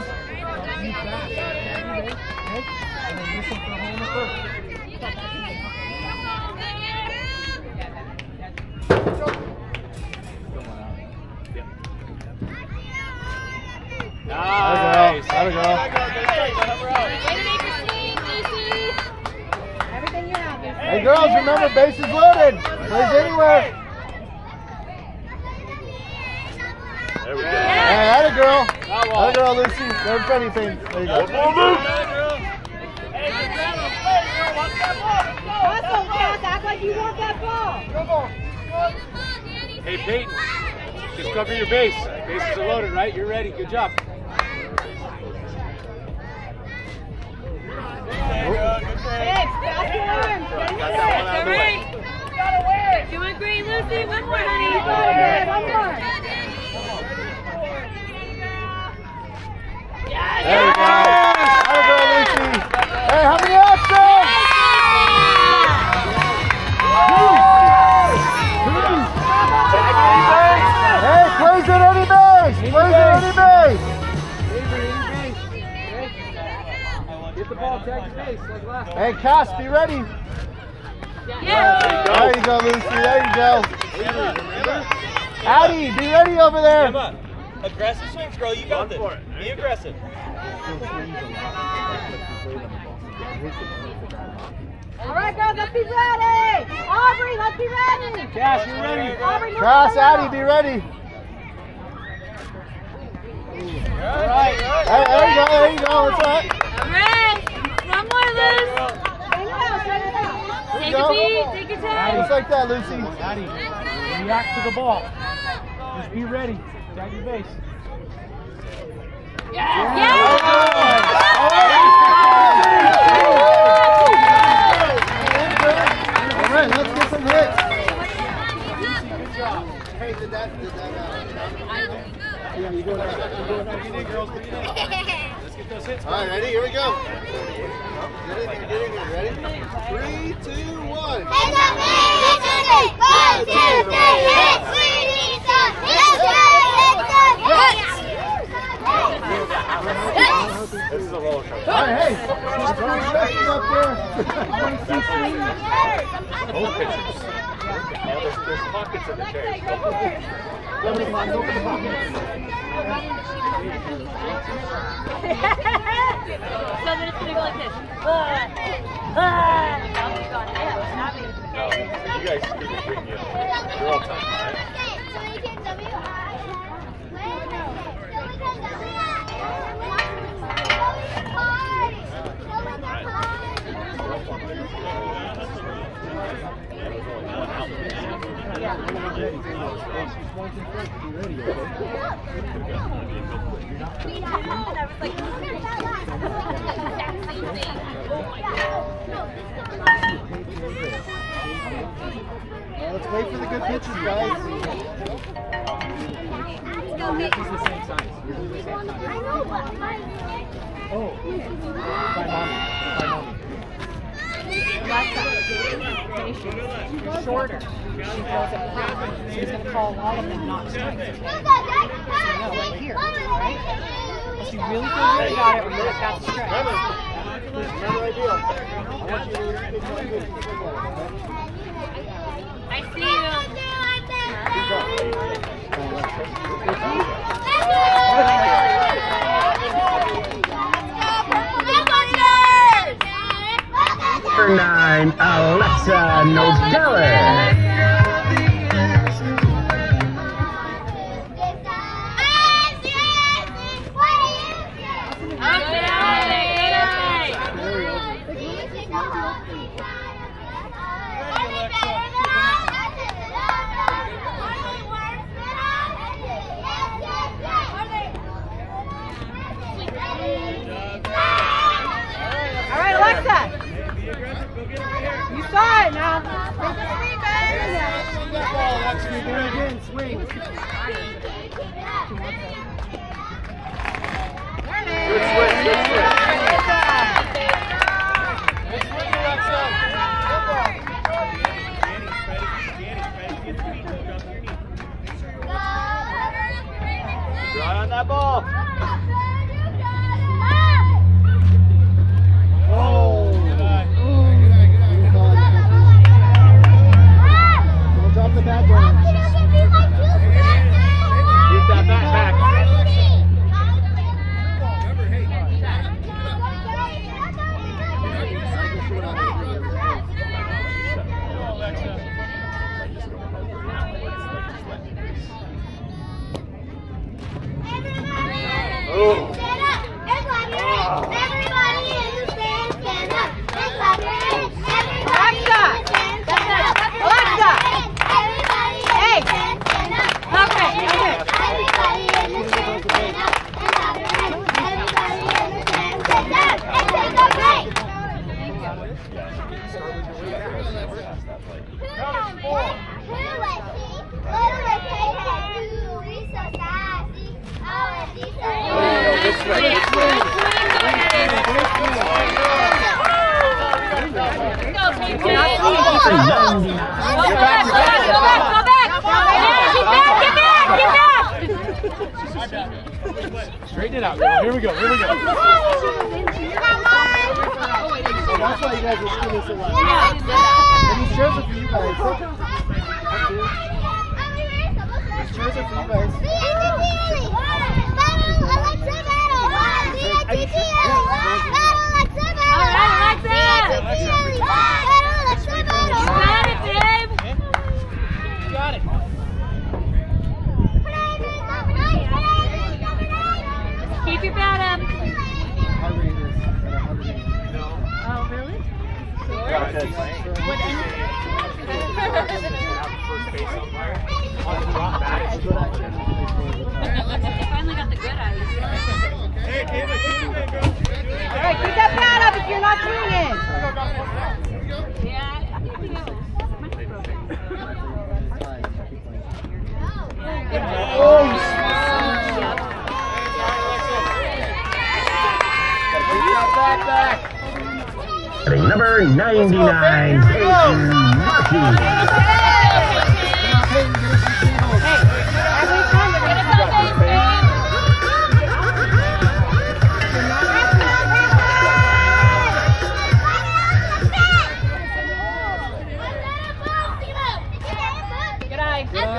[SPEAKER 5] Nice.
[SPEAKER 7] There we go.
[SPEAKER 1] Everything you have.
[SPEAKER 7] Hey, girls, remember, base is loaded. Plays anywhere.
[SPEAKER 5] There we go.
[SPEAKER 7] Hey, atta girl. Atta girl, Lucy. Don't put anything. There you go.
[SPEAKER 1] Hustle, Cass. Act like you want that ball.
[SPEAKER 4] Hey, Peyton. Just cover your base. Bases are loaded, right? You're ready. Good job.
[SPEAKER 1] Biggs, pass your arms.
[SPEAKER 2] All right. Doing great, Lucy. One more, honey.
[SPEAKER 1] One more.
[SPEAKER 7] There we go. Atta girl, Lucy. Hey, how many options? Hey, plays at any base. Plays at any base.
[SPEAKER 4] Get the ball, tag the base like last.
[SPEAKER 7] Hey, Cass, be ready.
[SPEAKER 2] Yeah.
[SPEAKER 7] There you go, Lucy. There you go. Addie, be ready over there.
[SPEAKER 5] Come on. Aggressive swings, girl. You got this. Be aggressive.
[SPEAKER 1] All right, girls, let's be ready. Aubrey, let's be ready.
[SPEAKER 4] Cass, you ready?
[SPEAKER 1] Aubrey,
[SPEAKER 7] Cass, Addie, be ready.
[SPEAKER 4] All right.
[SPEAKER 7] Hey, there you go. There you go. What's that?
[SPEAKER 2] All right. One more, Liz.
[SPEAKER 1] Send it out, send it out.
[SPEAKER 2] Take a seat. Take your time.
[SPEAKER 7] Just like that, Lucy.
[SPEAKER 4] Addie, react to the ball. Just be ready. Tag your base.
[SPEAKER 2] Yeah.
[SPEAKER 7] All right, let's get some hits.
[SPEAKER 4] Good job.
[SPEAKER 7] Hey, did that, yeah, you doing that.
[SPEAKER 4] Bring it in, girls. Bring it in. Let's get those hits.
[SPEAKER 7] All right, ready? Here we go. Get in here. Ready? 3, 2, 1.
[SPEAKER 6] It's a me. 1, 2, 3, hits. We need some hits.
[SPEAKER 5] This is a roller coaster.
[SPEAKER 7] All right, hey. Just throw your questions up there.
[SPEAKER 5] Both pitchers. Now there's pockets in the chairs.
[SPEAKER 1] So that
[SPEAKER 2] it's going to go like this.
[SPEAKER 5] No, you guys keep it between you. Girl time, right?
[SPEAKER 7] Let's wait for the good pitches, guys.
[SPEAKER 4] He's the same size. You're the same size. Oh. By mommy.
[SPEAKER 1] You're shorter. She calls it pop. So he's going to call all of them not strikes. Okay? So no, right here. Right? If you really feel good about it, we're going to got the strike.
[SPEAKER 7] Another idea. I want you to really think like this.
[SPEAKER 2] I see you.
[SPEAKER 8] Number 9, Alexa Nodelis.
[SPEAKER 4] swing.
[SPEAKER 1] Good swing,
[SPEAKER 4] good swing. Dry on that ball. Oh. Don't drop the bat down. Keep that bat back. Oh.
[SPEAKER 6] Everybody in the stand, stand up.
[SPEAKER 1] Alexa! Alexa!
[SPEAKER 6] Everybody in the stand, stand up.
[SPEAKER 1] Okay.
[SPEAKER 6] Everybody in the stand, stand up. Everybody in the stand, stand up. And take a break.
[SPEAKER 4] Straighten it out, girl. Here we go. Here we go. That's why you guys are spinning so loud. And these chairs are for you guys. These chairs are for you guys.
[SPEAKER 2] Keep your bat up. Oh, really? Finally got the good eyes.
[SPEAKER 1] All right, keep that pad up if you're not swinging.
[SPEAKER 2] Yeah, I think we got
[SPEAKER 8] Number 99, Peyton Murphy.
[SPEAKER 2] good eye.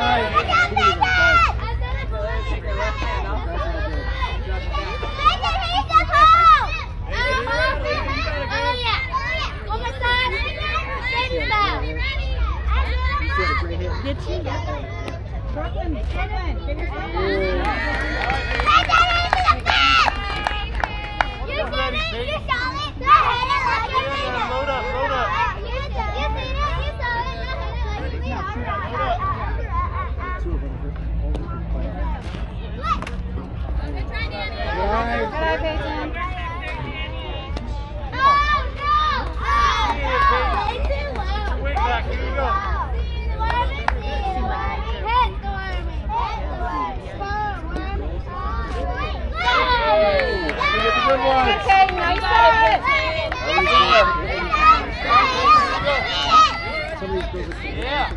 [SPEAKER 1] Did she? Brooklyn, get your
[SPEAKER 4] Load up, load up.
[SPEAKER 1] Good eye, Peyton.
[SPEAKER 4] Wait back, here we go. Good one.
[SPEAKER 1] Okay, nice shot.
[SPEAKER 4] Yeah.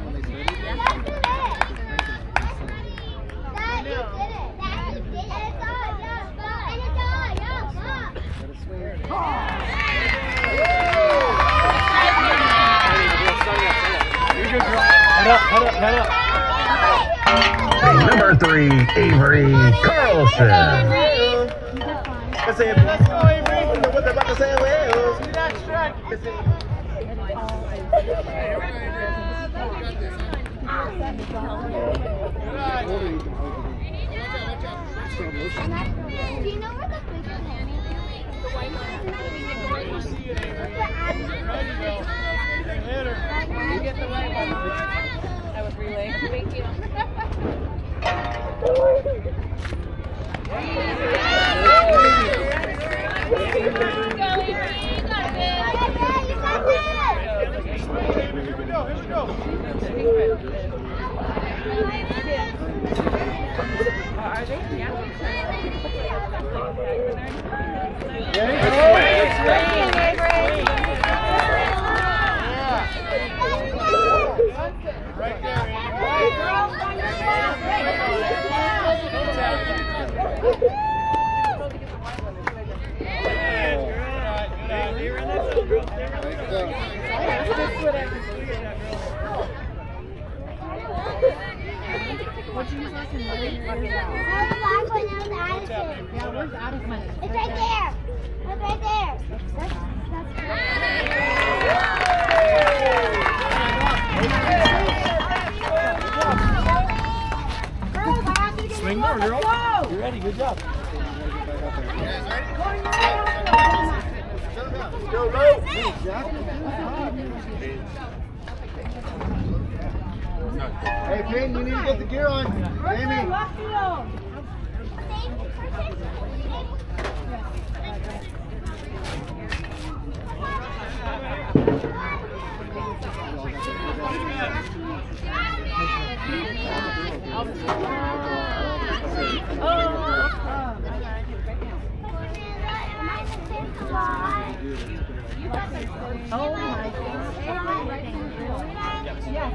[SPEAKER 4] Head up.
[SPEAKER 8] Number 3, Avery Carlson.
[SPEAKER 4] Let's go, Avery. What they're about to say, well, see that strike.
[SPEAKER 6] Do you know where the fish is? The white one.
[SPEAKER 2] You get the right one. I was relaying. Thank you.
[SPEAKER 4] Here we go.
[SPEAKER 1] What'd you use last time? Yeah, where's Addie's money?
[SPEAKER 6] It's right there. It's right there.
[SPEAKER 5] Swing more, girl. You're ready. Good job.
[SPEAKER 7] Go low. Hey, Peyton, you need to get the gear on. Amy.
[SPEAKER 1] Oh my goodness. Yes.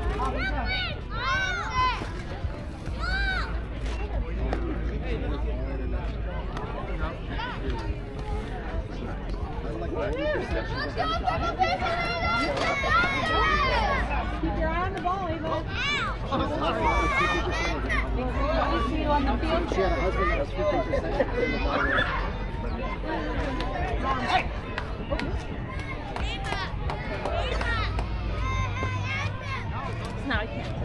[SPEAKER 1] Keep your eye on the ball, Ava. See you on the field.
[SPEAKER 7] She had a husband that was 50%.
[SPEAKER 2] No, I can't.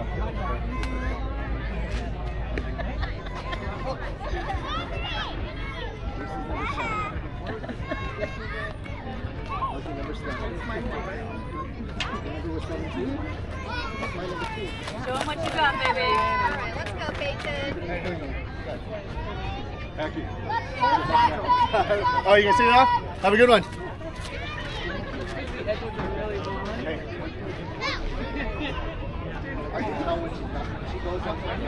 [SPEAKER 2] Show them what you got, baby.
[SPEAKER 6] All right, let's go, Peyton.
[SPEAKER 7] Thank you. Oh, you gonna see it off? Have a good one. Hey. I can tell when she goes up there.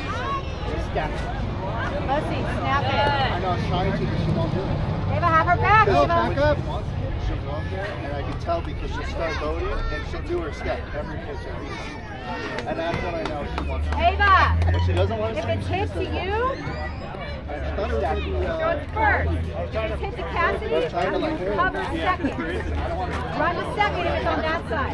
[SPEAKER 1] Lucy, snap it.
[SPEAKER 7] I know, I'm trying to, but she won't do it.
[SPEAKER 1] Ava, have her back,
[SPEAKER 7] Go,
[SPEAKER 1] Ava.
[SPEAKER 7] back up. She'll go up there, and I can tell because she'll start loading, and she'll do her step every pitch at least. And that's when I know she wants to.
[SPEAKER 1] Ava,
[SPEAKER 7] But she doesn't want to
[SPEAKER 1] if it's hit to you,
[SPEAKER 7] I thought it was going to be...
[SPEAKER 1] throw it first. If it's hit to Cassidy, you cover second. Run a second if it's on that side.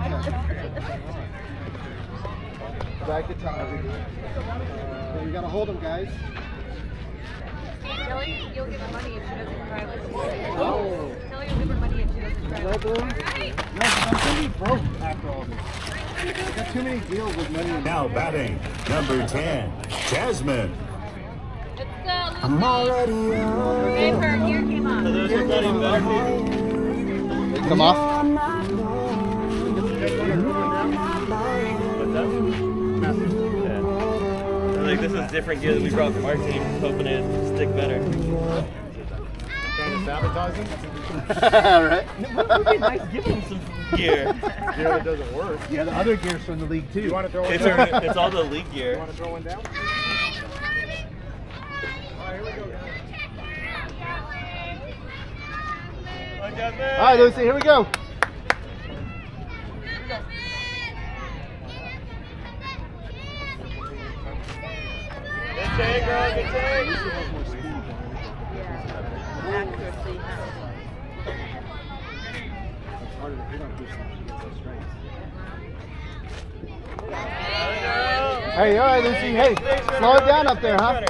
[SPEAKER 7] Back to time. You got to hold them, guys.
[SPEAKER 2] Tell her you'll give her money if she doesn't try with you.
[SPEAKER 7] Oh.
[SPEAKER 2] Tell her you'll give her money if she doesn't try with you.
[SPEAKER 7] No, I'm going to be broke after all this. I got too many deals with money.
[SPEAKER 3] Now batting, number 10, Jasmine.
[SPEAKER 2] Let's go.
[SPEAKER 3] I'm already
[SPEAKER 2] Gave her, here came on.
[SPEAKER 5] So those are better.
[SPEAKER 7] Come off.
[SPEAKER 5] What's up? Yeah. I think this is different gear that we brought from our team, hoping it'd stick better.
[SPEAKER 7] Trying to sabotage him? Right?
[SPEAKER 5] It would be nice giving him some gear.
[SPEAKER 7] Gear that doesn't work. Yeah, the other gear's from the league too. You want to throw
[SPEAKER 5] It's all the league gear.
[SPEAKER 7] You want to throw one down? All right, Lucy, here we go.
[SPEAKER 5] Good take, girl, good take.
[SPEAKER 2] Accuracy.
[SPEAKER 7] Hey, all right, Lucy. Hey, slow it down up there, huh?
[SPEAKER 1] Let's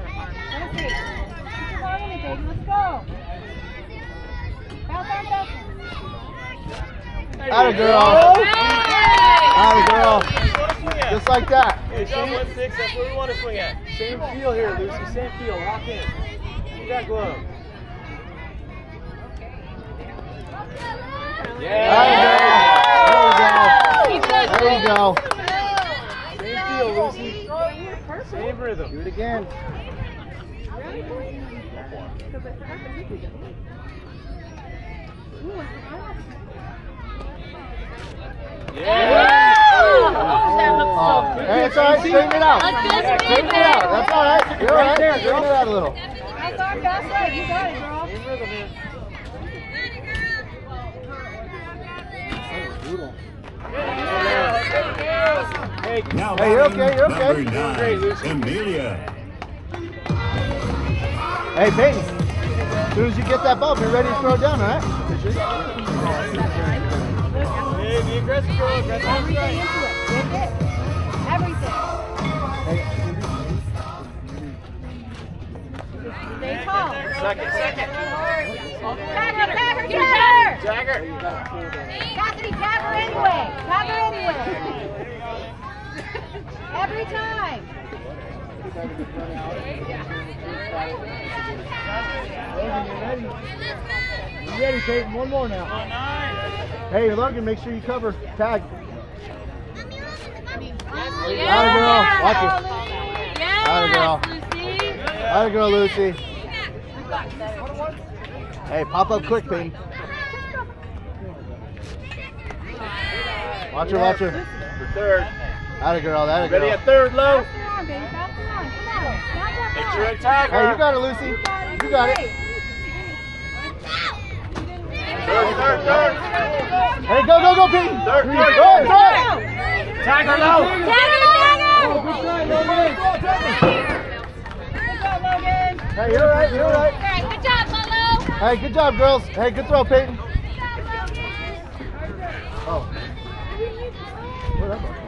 [SPEAKER 1] go. Bounce on, bounce.
[SPEAKER 7] Atta girl. Atta girl. Just like that.
[SPEAKER 5] Hey, John 1-6, that's what we want to swing at. Same feel here, Lucy. Same feel. Lock in. See that glove. Yeah.
[SPEAKER 7] There you go.
[SPEAKER 5] Same feel, Lucy. Same rhythm.
[SPEAKER 7] Do it again.
[SPEAKER 5] Yeah.
[SPEAKER 2] Oh, that looks so
[SPEAKER 7] Hey, it's all right. Straighten it out. Straighten it out. That's all right. You're all right. Straighten it out a little.
[SPEAKER 1] That's all right. That's right. You got it, girl.
[SPEAKER 3] Now
[SPEAKER 7] Hey, you're okay, you're okay.
[SPEAKER 3] Number 9, Amelia.
[SPEAKER 7] Hey, Peyton. As soon as you get that ball, be ready to throw it down, all right?
[SPEAKER 5] Hey, be aggressive, girl. Aggressive.
[SPEAKER 1] Everything into it. Get it. Everything. Stay tall.
[SPEAKER 5] Second.
[SPEAKER 1] Tagger. Cassidy, tag her anyway. Tag her anyway. Every time.
[SPEAKER 7] You ready, Peyton? One more now. Hey, Logan, make sure you cover. Tag. Atta girl. Watch it. Atta girl. Atta girl, Lucy. Hey, pop up quick, Peyton. Watch her, watch her.
[SPEAKER 5] For third.
[SPEAKER 7] Atta girl, atta girl.
[SPEAKER 5] Ready at third, low.
[SPEAKER 1] Pass it on, baby. Pass it on. Come on.
[SPEAKER 5] Make sure I tag her.
[SPEAKER 7] Hey, you got it, Lucy. You got it.
[SPEAKER 5] Third.
[SPEAKER 7] Hey, go, Peyton.
[SPEAKER 5] Third.
[SPEAKER 7] Tag her low.
[SPEAKER 1] Good job, Logan.
[SPEAKER 7] Hey, you're right, you're right.
[SPEAKER 6] Good job, Lolo.
[SPEAKER 7] Hey, good job, girls. Hey, good throw, Peyton. Oh. Where'd that ball come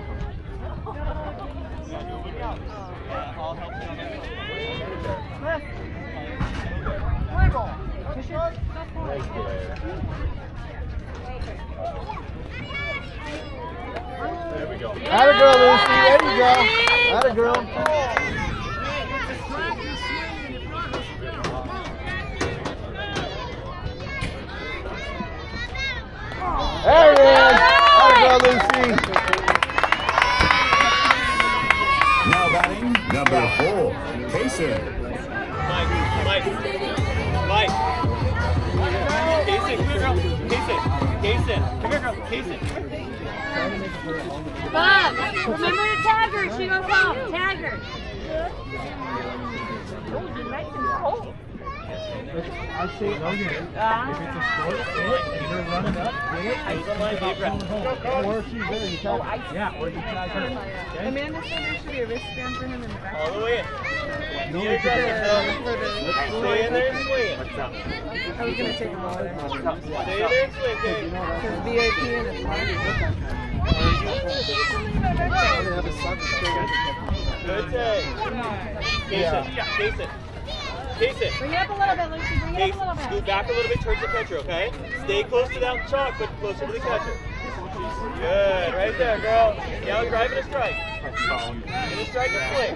[SPEAKER 5] There we go.
[SPEAKER 7] Atta girl, Lucy. There you go. Atta girl. There it is. Atta girl, Lucy.
[SPEAKER 3] Now batting, number 4, Kason.
[SPEAKER 5] Mike. Kason, come here, girl. Kason. Come here, girl. Kason.
[SPEAKER 2] Bob, remember to tag her. She goes home. Tag her.
[SPEAKER 7] I say Logan, if it's a short hit and you're running up, get it. I or if she's there, you tag her. Yeah, or you tag her. Okay?
[SPEAKER 2] Amanda said there should be a wristband for him in the back.
[SPEAKER 5] All the way in. Be aggressive, though. Stay in there and swing it.
[SPEAKER 2] I was going to take him over there.
[SPEAKER 5] Stay in there and swing, okay?
[SPEAKER 2] Because VIP in the party.
[SPEAKER 5] Good take. Kason.
[SPEAKER 1] Bring it up a little bit, Lucy. Bring it up a little bit.
[SPEAKER 5] Scoot back a little bit towards the catcher, okay? Stay close to that chalk, but closer to the catcher. Good, right there, girl. Now drive it a strike. Get a strike and swing.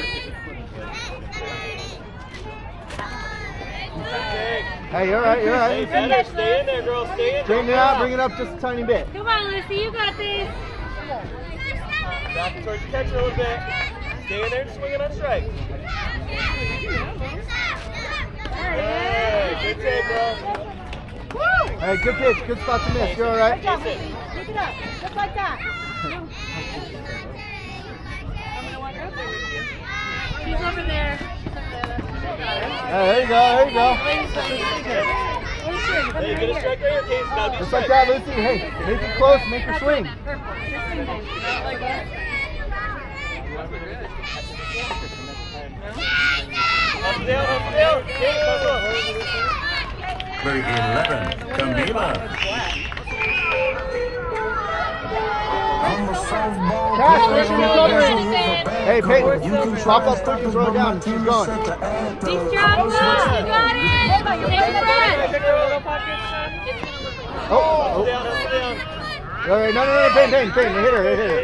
[SPEAKER 7] Hey, you're right, you're right.
[SPEAKER 5] Stay better. Stay in there, girl. Stay in there.
[SPEAKER 7] Straighten it out, bring it up just a tiny bit.
[SPEAKER 2] Come on, Lucy. You got this.
[SPEAKER 5] Back towards the catcher a little bit. Stay in there and swing it on strike. Hey, good take, bro.
[SPEAKER 7] Hey, good pitch, good spot to miss. You're all right.
[SPEAKER 1] Good job, Lucy. Pick it up. Just like that.
[SPEAKER 2] She's over there.
[SPEAKER 7] Hey, there you go, there you go.
[SPEAKER 5] Hey, get a strike right here, Case. Now be
[SPEAKER 7] Just like that, Lucy. Hey, make it close, make her swing.
[SPEAKER 5] Up and down. Case, up.
[SPEAKER 3] Number 11, Camila.
[SPEAKER 7] Cash, make sure you're covering. Hey, Peyton, pop up quick and throw it down. She's gone.
[SPEAKER 2] He's dropped up. You got it. Take a breath.
[SPEAKER 7] Oh.
[SPEAKER 5] Down.
[SPEAKER 7] All right, no, Peyton, hit her.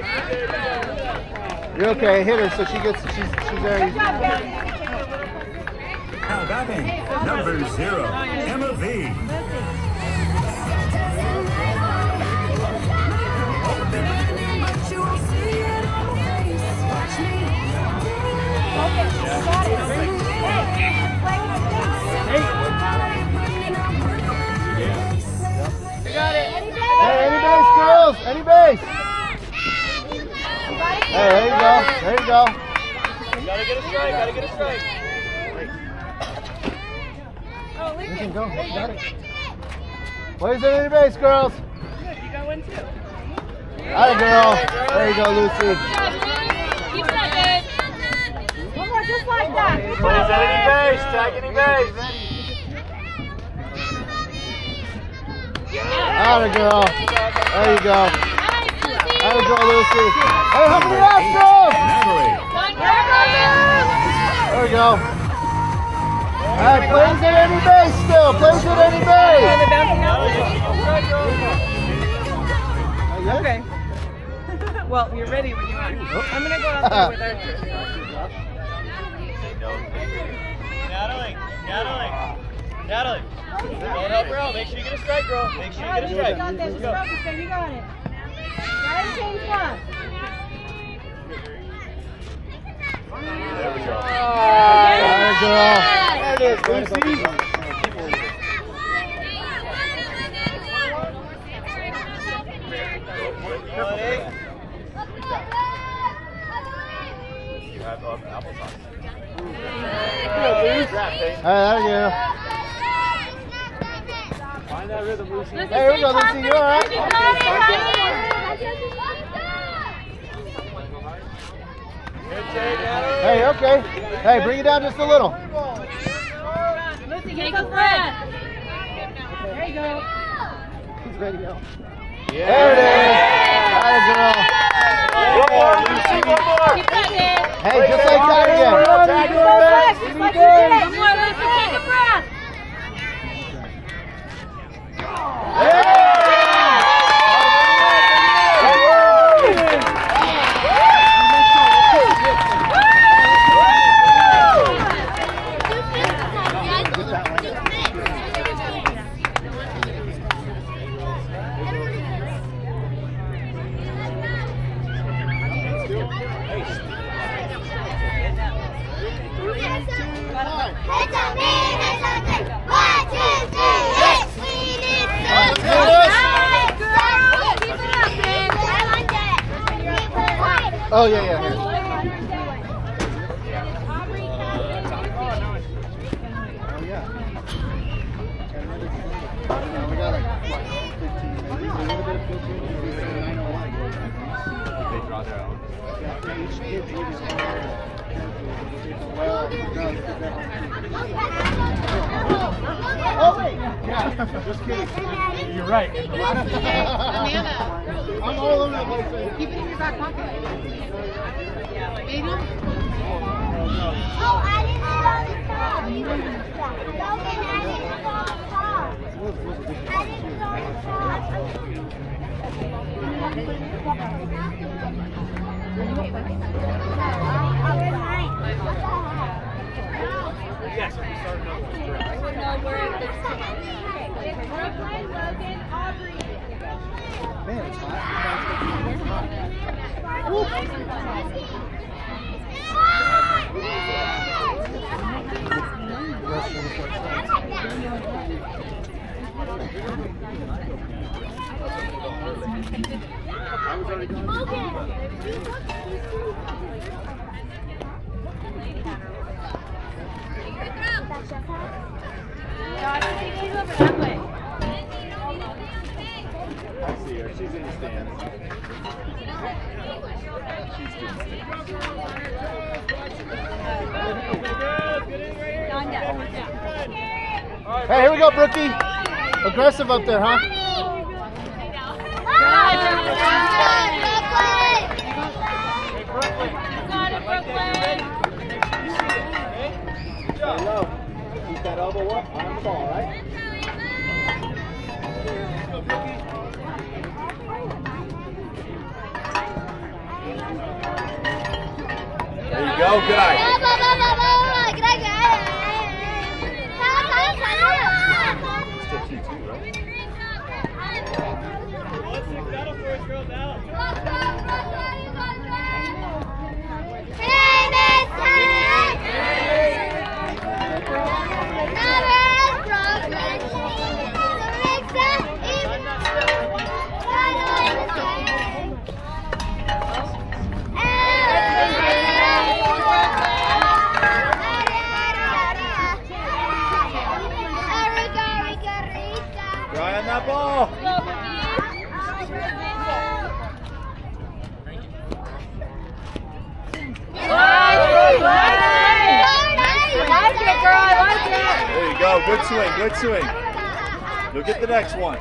[SPEAKER 7] You're okay, hit her so she's there.
[SPEAKER 3] Now batting, number 0, Emma V.
[SPEAKER 7] Hey, any base, girls, any base.
[SPEAKER 1] You got it?
[SPEAKER 4] Hey, there you go. There you go.
[SPEAKER 5] Gotta get a strike. Gotta get a strike.
[SPEAKER 2] Oh, Lincoln.
[SPEAKER 4] Lincoln, go. Hey, got it. Plays it in the base, girls.
[SPEAKER 2] Good, you got one too.
[SPEAKER 4] Atta girl. There you go, Lucy.
[SPEAKER 2] Keep that good. One more, just like that.
[SPEAKER 5] Plays that any base. Tag any base.
[SPEAKER 4] Atta girl. There you go. Atta girl, Lucy. Hey, how many Astros?
[SPEAKER 3] Natalie.
[SPEAKER 4] There we go. Alright, plays it any base still. Plays it any base.
[SPEAKER 2] Okay. Well, you're ready when you are. I'm going to go out there with Archer.
[SPEAKER 5] Natalie. Don't help her out. Make sure you get a strike, girl. Make sure you get a strike.
[SPEAKER 2] You got this. You got it. Try to change one.
[SPEAKER 5] There we go.
[SPEAKER 4] Atta girl.
[SPEAKER 5] There it is, Lucy. You have applesauce.
[SPEAKER 4] Alright, atta girl.
[SPEAKER 5] Find that rhythm, Lucy.
[SPEAKER 4] Hey, here we go, Lucy. You alright? Hey, okay. Hey, bring it down just a little.
[SPEAKER 2] Lucy, take a breath. There you go.
[SPEAKER 4] He's ready to go. There it is. Atta girl.
[SPEAKER 5] One more, Lucy. One more.
[SPEAKER 2] Keep that in.
[SPEAKER 4] Hey, just like that again.
[SPEAKER 5] Tag her
[SPEAKER 2] Just
[SPEAKER 5] base.
[SPEAKER 2] like you did. One more, Lucy, take a breath.
[SPEAKER 4] Oh, yeah, yeah. We got like 15 minutes. A little bit of 15 minutes. 9:01.
[SPEAKER 5] They draw their own.
[SPEAKER 4] Each kid is well, oh, wait. Yeah, just kidding.
[SPEAKER 7] You're right.
[SPEAKER 4] I'm all over the place.
[SPEAKER 1] Keep it in your back pocket. Maybe?
[SPEAKER 6] Oh, I didn't know the song. Logan, I didn't know the song. I didn't know
[SPEAKER 5] Yes, if we start another one. Correct.
[SPEAKER 6] Brooklyn, Logan, Aubrey.
[SPEAKER 4] Man, it's hot.
[SPEAKER 5] I see her. She's in the stands. She's doing
[SPEAKER 4] Hey, here we go, Brookie. Aggressive up there, huh?
[SPEAKER 5] Keep that elbow up on the ball, right? There you go, good eye. Still 2-2, right?
[SPEAKER 4] Go, good swing, good swing. You'll get the next one.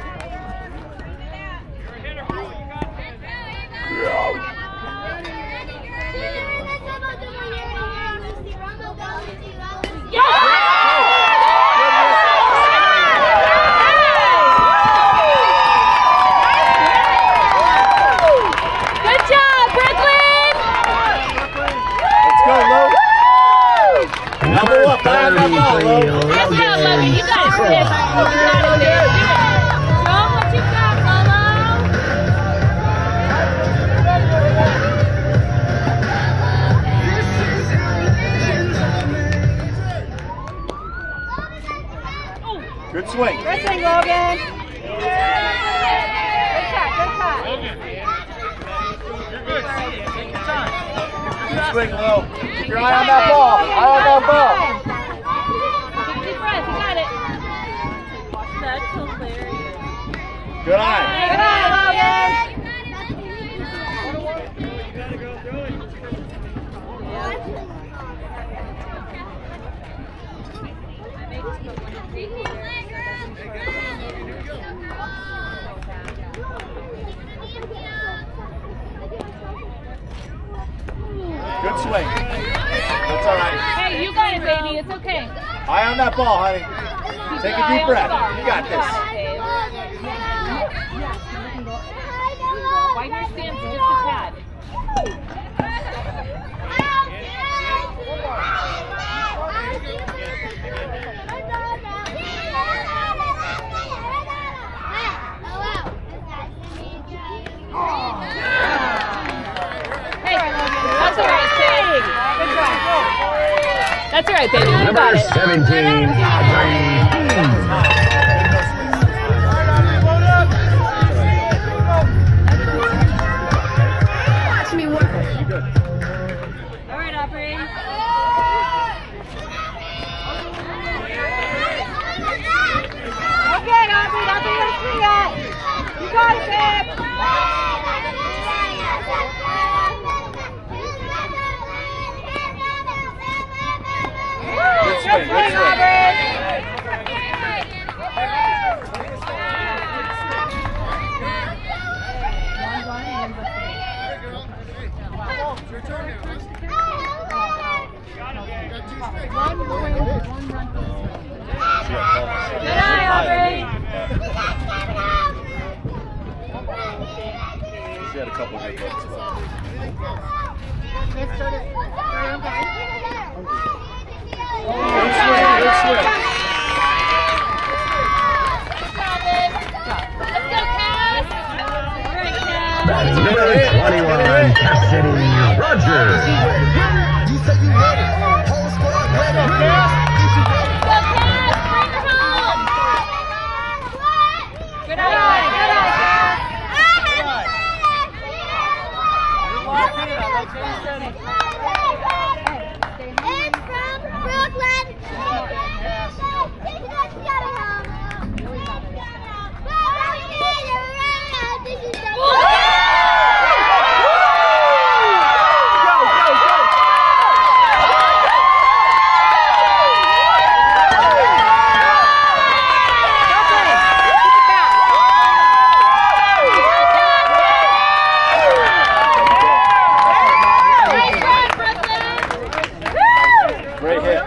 [SPEAKER 1] Good swing. Good swing, Logan. Good shot, good shot.
[SPEAKER 4] You're good. Take your time. Good swing, Lo. Keep your eye on that ball. Eye on that ball.
[SPEAKER 2] Take a deep breath. You got it. That's hilarious.
[SPEAKER 4] Good eye.
[SPEAKER 1] Good eye, Logan.
[SPEAKER 4] Good swing. That's all right.
[SPEAKER 2] Hey, you got it, baby. It's okay.
[SPEAKER 4] Eye on that ball, honey. Take a deep breath. You got this.
[SPEAKER 2] Widen your stance just a tad. That's all right, baby. You got
[SPEAKER 8] Number
[SPEAKER 2] it.
[SPEAKER 8] 17, Aubrey.
[SPEAKER 9] Watch me work.
[SPEAKER 2] All right, Aubrey.
[SPEAKER 1] Okay, Aubrey, that's where you're swing at. You got it, babe.
[SPEAKER 4] Good swing, good swing.
[SPEAKER 1] Good eye, Aubrey.
[SPEAKER 4] She had a couple of good hits. Good swing, good swing.
[SPEAKER 8] Number 21, Cassidy Rogers.
[SPEAKER 2] Good eye.
[SPEAKER 6] It's from Brooklyn.
[SPEAKER 4] Great hit.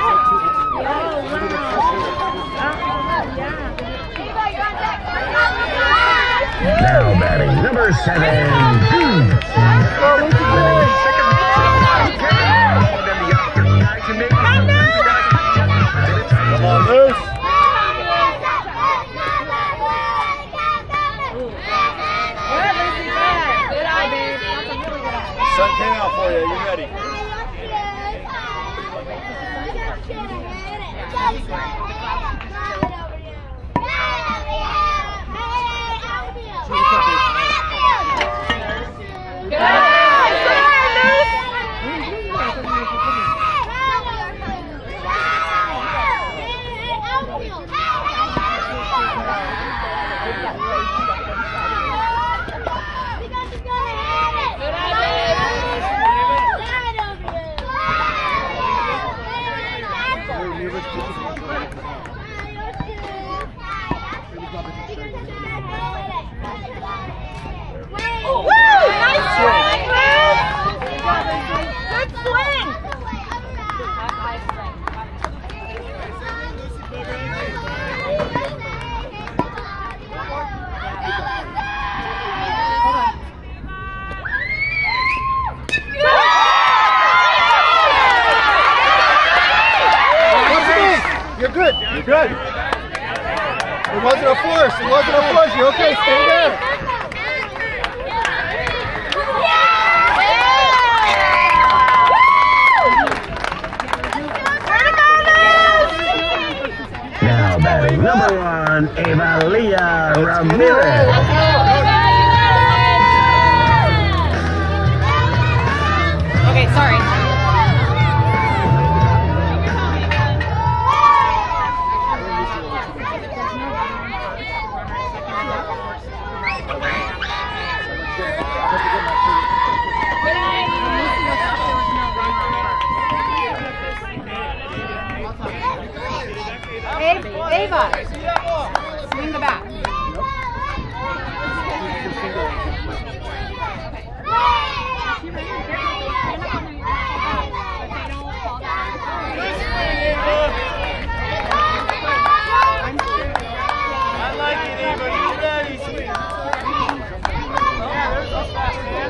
[SPEAKER 8] Now batting number 7,
[SPEAKER 4] Come on, loose.
[SPEAKER 1] Good eye, babe. That's a really good eye.
[SPEAKER 4] Sun came out for you. You ready? You're good. You're good. It wasn't a force. It wasn't a force. You're okay. Stay there.
[SPEAKER 8] Now batting number 1, Evalia Ramirez.
[SPEAKER 1] Okay, sorry. Ava, swing the bat.
[SPEAKER 4] I like it, Ava. You're ready, sweet. Yeah, there's no fast man.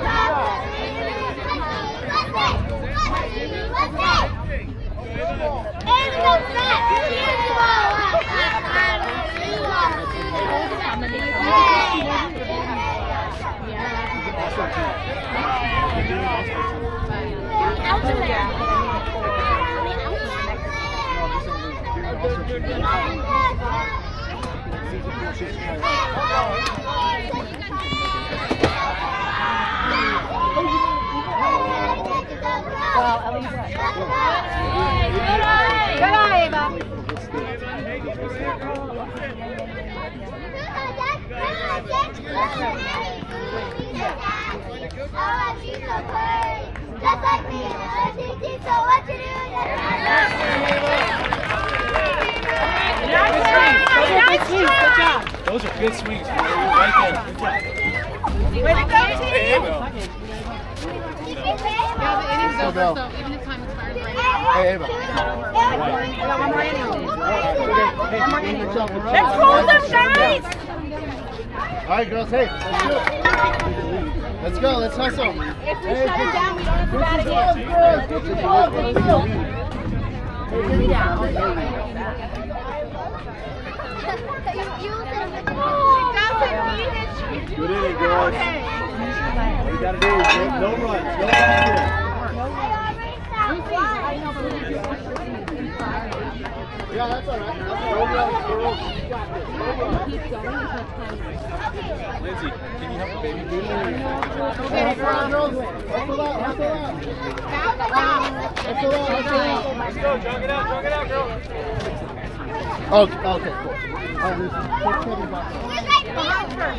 [SPEAKER 1] Well, at least good eye, Ava.
[SPEAKER 6] Just like me, so what you doing?
[SPEAKER 1] Good job.
[SPEAKER 7] Those are good swings. You're right there. Good job.
[SPEAKER 1] Way to go, team.
[SPEAKER 6] Yeah,
[SPEAKER 1] the inning's over, so even if time expires right now.
[SPEAKER 4] Hey, Ava.
[SPEAKER 1] We got one more inning.
[SPEAKER 2] Let's roll them, guys!
[SPEAKER 4] All right, girls. Hey, let's go. Let's hustle.
[SPEAKER 2] If we shut it down, we don't have to bat again.
[SPEAKER 4] Good inning, girls. All you gotta do is no runs. No runs. Yeah, that's all right. No runs, girls.
[SPEAKER 7] Lindsay, can you help the baby do
[SPEAKER 4] Hustle out, girls. Hustle out. Hustle out. Hustle out. Hustle out.
[SPEAKER 7] Let's go. Jog it out, girl.
[SPEAKER 4] Oh, okay, cool.
[SPEAKER 1] Behind first.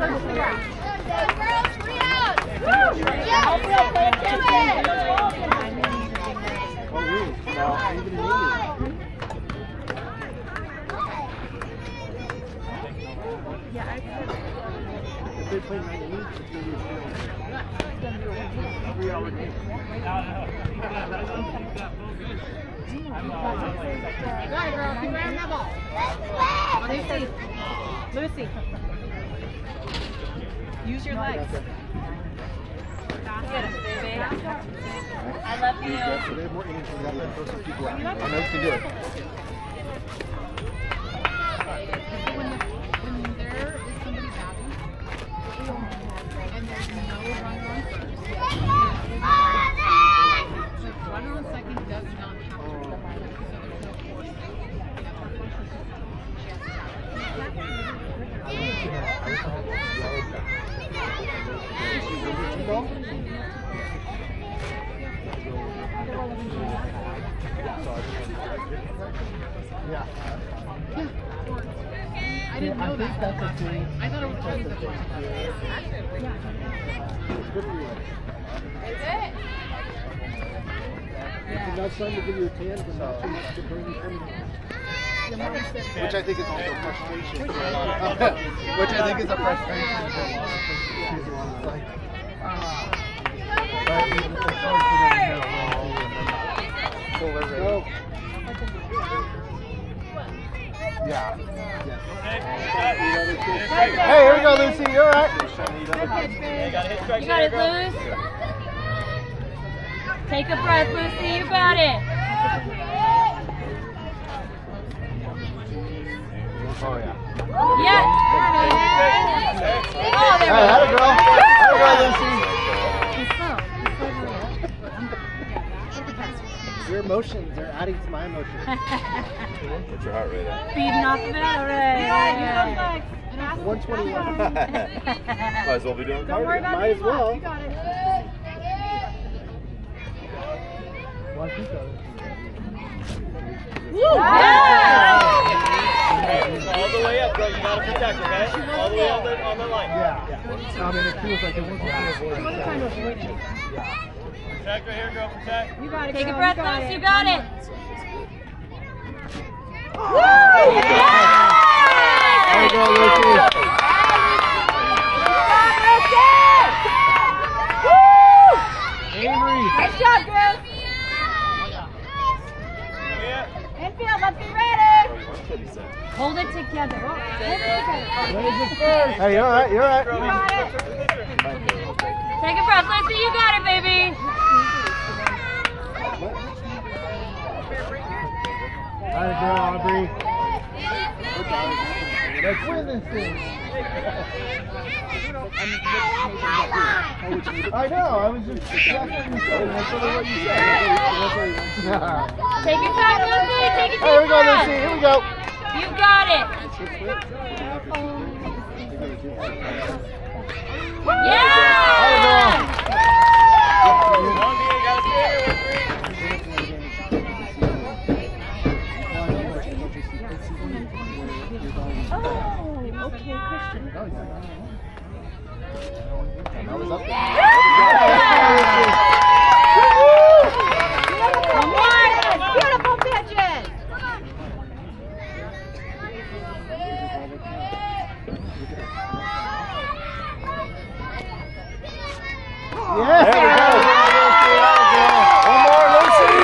[SPEAKER 1] Lucy, use your legs.
[SPEAKER 2] I love you.
[SPEAKER 4] They have more innings than that. Throw some people out. I know you can do it.
[SPEAKER 1] When there is somebody batting, and there's no runner on first, the runner on second does not have to be the runner, so there's no force.
[SPEAKER 4] Yeah.
[SPEAKER 1] I didn't know that. I thought it was always a force.
[SPEAKER 4] It's not trying to give you a tan, but not too much to bring you from. Which I think is also frustration. Which I think is a frustration. Like, yeah. Hey, here we go, Lucy. You all right?
[SPEAKER 2] You got it, Luz. Take a breath, Lucy. You got it.
[SPEAKER 4] Your emotions are adding to my emotions.
[SPEAKER 11] What's your heart rate at?
[SPEAKER 2] Feeding off the battle rate.
[SPEAKER 4] 121.
[SPEAKER 11] Might as well be doing cardio.
[SPEAKER 4] Might as well.
[SPEAKER 1] You got it.
[SPEAKER 5] All the way up, bro. You gotta protect, okay? All the way on the line.
[SPEAKER 7] Yeah. I mean, it feels like it wants to avoid.
[SPEAKER 5] Protect right here, girl. Protect.
[SPEAKER 1] You got it.
[SPEAKER 2] Take a
[SPEAKER 1] girl,
[SPEAKER 2] breath,
[SPEAKER 1] you got
[SPEAKER 2] Luce.
[SPEAKER 1] it.
[SPEAKER 2] You got it.
[SPEAKER 4] There you go, Lucy.
[SPEAKER 7] Avery.
[SPEAKER 1] Nice job, girls. Infield, let's be ready.
[SPEAKER 2] Hold it together.
[SPEAKER 1] Hold it together.
[SPEAKER 4] Hey, you're alright, you're alright.
[SPEAKER 1] You got it.
[SPEAKER 2] Take a breath, Lucy. You got it, baby.
[SPEAKER 7] Alright, girl, Aubrey. Let's win this thing. I know, I was just checking you said, and I told her what you said.
[SPEAKER 2] Take your time, Lucy. Take a deep
[SPEAKER 4] Here we go,
[SPEAKER 2] breath.
[SPEAKER 4] Lucy, here we go.
[SPEAKER 2] You got it. Yeah!
[SPEAKER 1] Oh, okay, Christian.
[SPEAKER 4] That was up there.
[SPEAKER 1] Come on, beautiful pitches.
[SPEAKER 4] Yeah, there we go. One more, Lucy.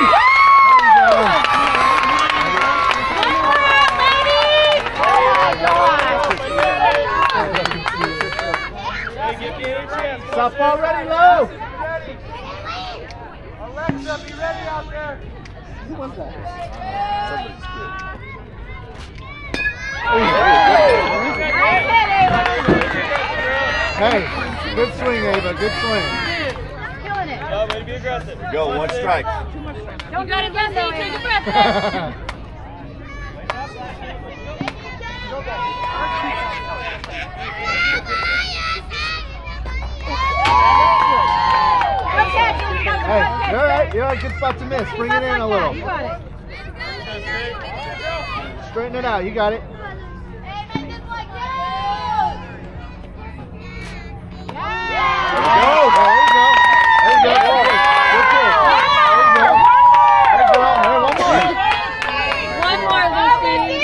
[SPEAKER 4] Softball ready, low.
[SPEAKER 5] Alexa, be ready out there.
[SPEAKER 4] Who won that? Hey, good swing, Ava. Good swing.
[SPEAKER 1] Killing it.
[SPEAKER 5] Oh, way to be aggressive.
[SPEAKER 11] Go, one strike.
[SPEAKER 2] You got it, Lucy. Take a breath.
[SPEAKER 4] Hey, you're alright. You're a good spot to miss. Bring it in a little.
[SPEAKER 1] You got it.
[SPEAKER 4] Straighten it out. You got it. Go. There you go. There you go. Good pitch. There you go. There you go. Hey, one more.
[SPEAKER 2] One more, Lucy.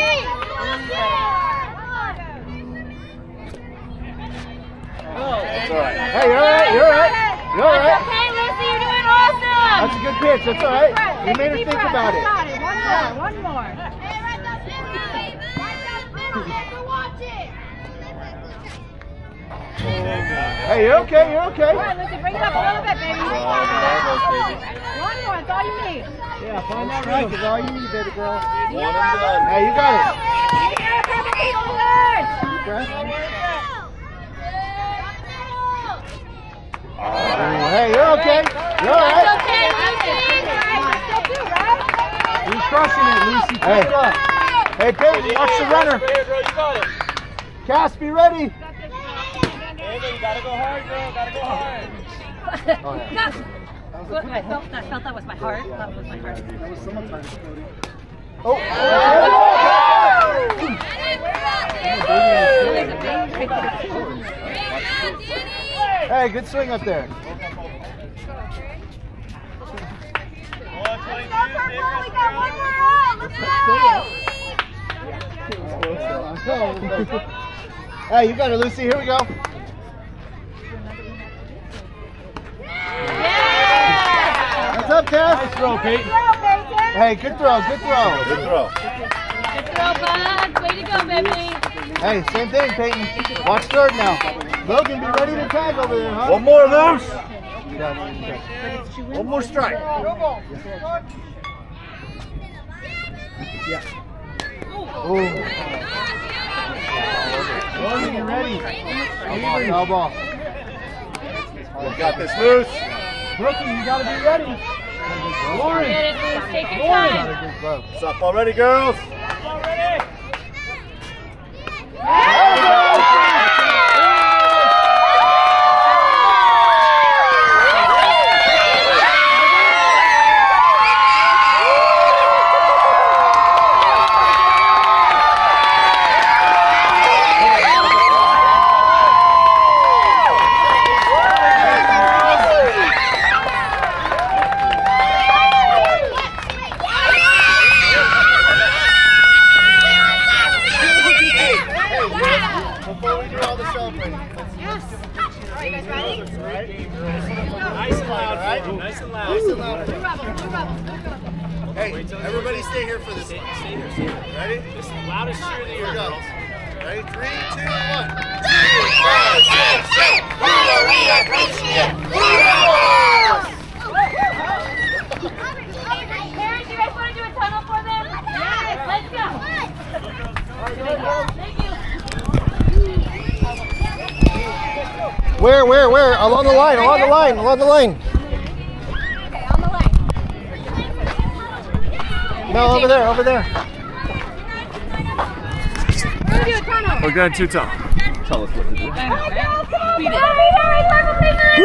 [SPEAKER 11] That's all right.
[SPEAKER 4] Hey, you're alright. You're alright. You're alright.
[SPEAKER 2] Okay, Lucy, you're doing awesome.
[SPEAKER 4] That's a good pitch. That's alright. You made her
[SPEAKER 1] Deep
[SPEAKER 4] think
[SPEAKER 1] breath.
[SPEAKER 4] about
[SPEAKER 1] You
[SPEAKER 4] it.
[SPEAKER 1] got it. One more.
[SPEAKER 4] Hey, you're okay. You're okay.
[SPEAKER 1] Come on, Lucy, bring it up a little bit, baby. One more, that's all you need.
[SPEAKER 4] Yeah, find that strike is all you need, baby girl.
[SPEAKER 11] One and done.
[SPEAKER 4] Hey, you got it.
[SPEAKER 1] Deep breath.
[SPEAKER 4] Hey, you're okay. You're alright.
[SPEAKER 2] That's okay, Lucy.
[SPEAKER 4] You're crushing it, Lucy. Hey, hey, Peyton, watch the runner.
[SPEAKER 5] Right here, girl. You got it.
[SPEAKER 4] Cass, be ready.
[SPEAKER 5] Ava, you gotta go hard, girl. Gotta go hard.
[SPEAKER 4] Oh, yeah.
[SPEAKER 2] I felt that was my heart. That was my heart.
[SPEAKER 4] That was summertime, Cody. Hey, good swing up there. Hey, you got it, Lucy. Here we go. What's up, Cass?
[SPEAKER 7] Nice throw, Peyton.
[SPEAKER 4] Hey, good throw, good throw.
[SPEAKER 11] Good throw.
[SPEAKER 2] Good throw, bud. Way to go, baby.
[SPEAKER 4] Hey, same thing, Peyton. Watch third now. Logan, be ready to tag over there, huh?
[SPEAKER 11] One more loose.
[SPEAKER 4] One more strike.
[SPEAKER 7] Yeah.
[SPEAKER 4] Ooh. Logan, you ready? Foul ball.
[SPEAKER 11] We got this loose.
[SPEAKER 7] Brookie, you gotta be ready.
[SPEAKER 2] Get it, Luce. Take your time.
[SPEAKER 11] Softball ready, girls?
[SPEAKER 4] Before we do all the celebrating.
[SPEAKER 6] Yes. All right, you guys ready?
[SPEAKER 11] Nice and loud, right? Nice and loud.
[SPEAKER 4] Nice and loud.
[SPEAKER 6] Blue rebel, blue rebel, blue rebel.
[SPEAKER 4] Hey, everybody stay here for this. Stay here, stay here. Ready? This is the loudest cheer of the year, girls. Ready? 3, 2, 1. 2, 4, 6, 7. We appreciate Blue Rebels!
[SPEAKER 2] Parents, you guys want to do a tunnel for them? Yes. Let's go. Thank you.
[SPEAKER 4] Where? Along the line, along the line, along the line.
[SPEAKER 6] Okay, on the line.
[SPEAKER 4] No, over there, over there.
[SPEAKER 6] We're going to do a tunnel.
[SPEAKER 11] We're going to tell us what to do.
[SPEAKER 6] Beat it. Hurry, purple fingers!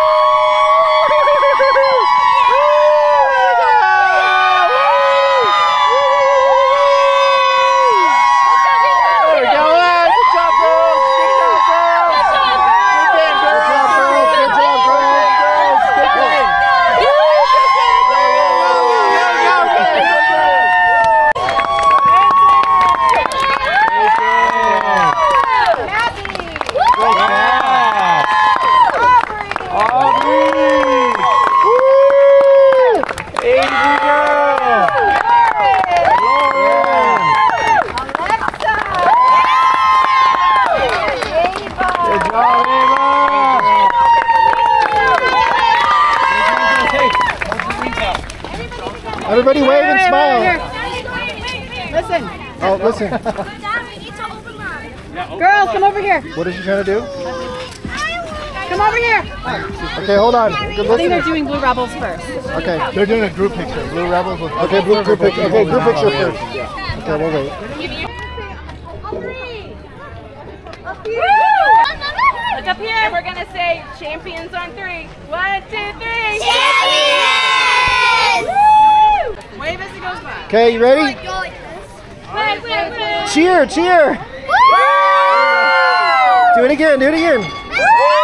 [SPEAKER 4] Everybody wave and smile.
[SPEAKER 1] Listen.
[SPEAKER 4] Oh, listen.
[SPEAKER 1] Girls, come over here.
[SPEAKER 4] What is she trying to do?
[SPEAKER 1] Come over here.
[SPEAKER 4] Okay, hold on.
[SPEAKER 1] I think they're doing Blue Rebels first.
[SPEAKER 4] Okay, they're doing a group picture. Blue Rebels with okay, group picture. Okay, group picture first. Okay, we'll wait.
[SPEAKER 2] Look up here. We're going to say champions on 3. 1, 2, 3.
[SPEAKER 6] Champions!
[SPEAKER 2] Wave as it goes by.
[SPEAKER 4] Okay, you ready?
[SPEAKER 6] Go like this.
[SPEAKER 2] Wave.
[SPEAKER 4] Cheer, cheer. Do it again, do it again.
[SPEAKER 6] Woo!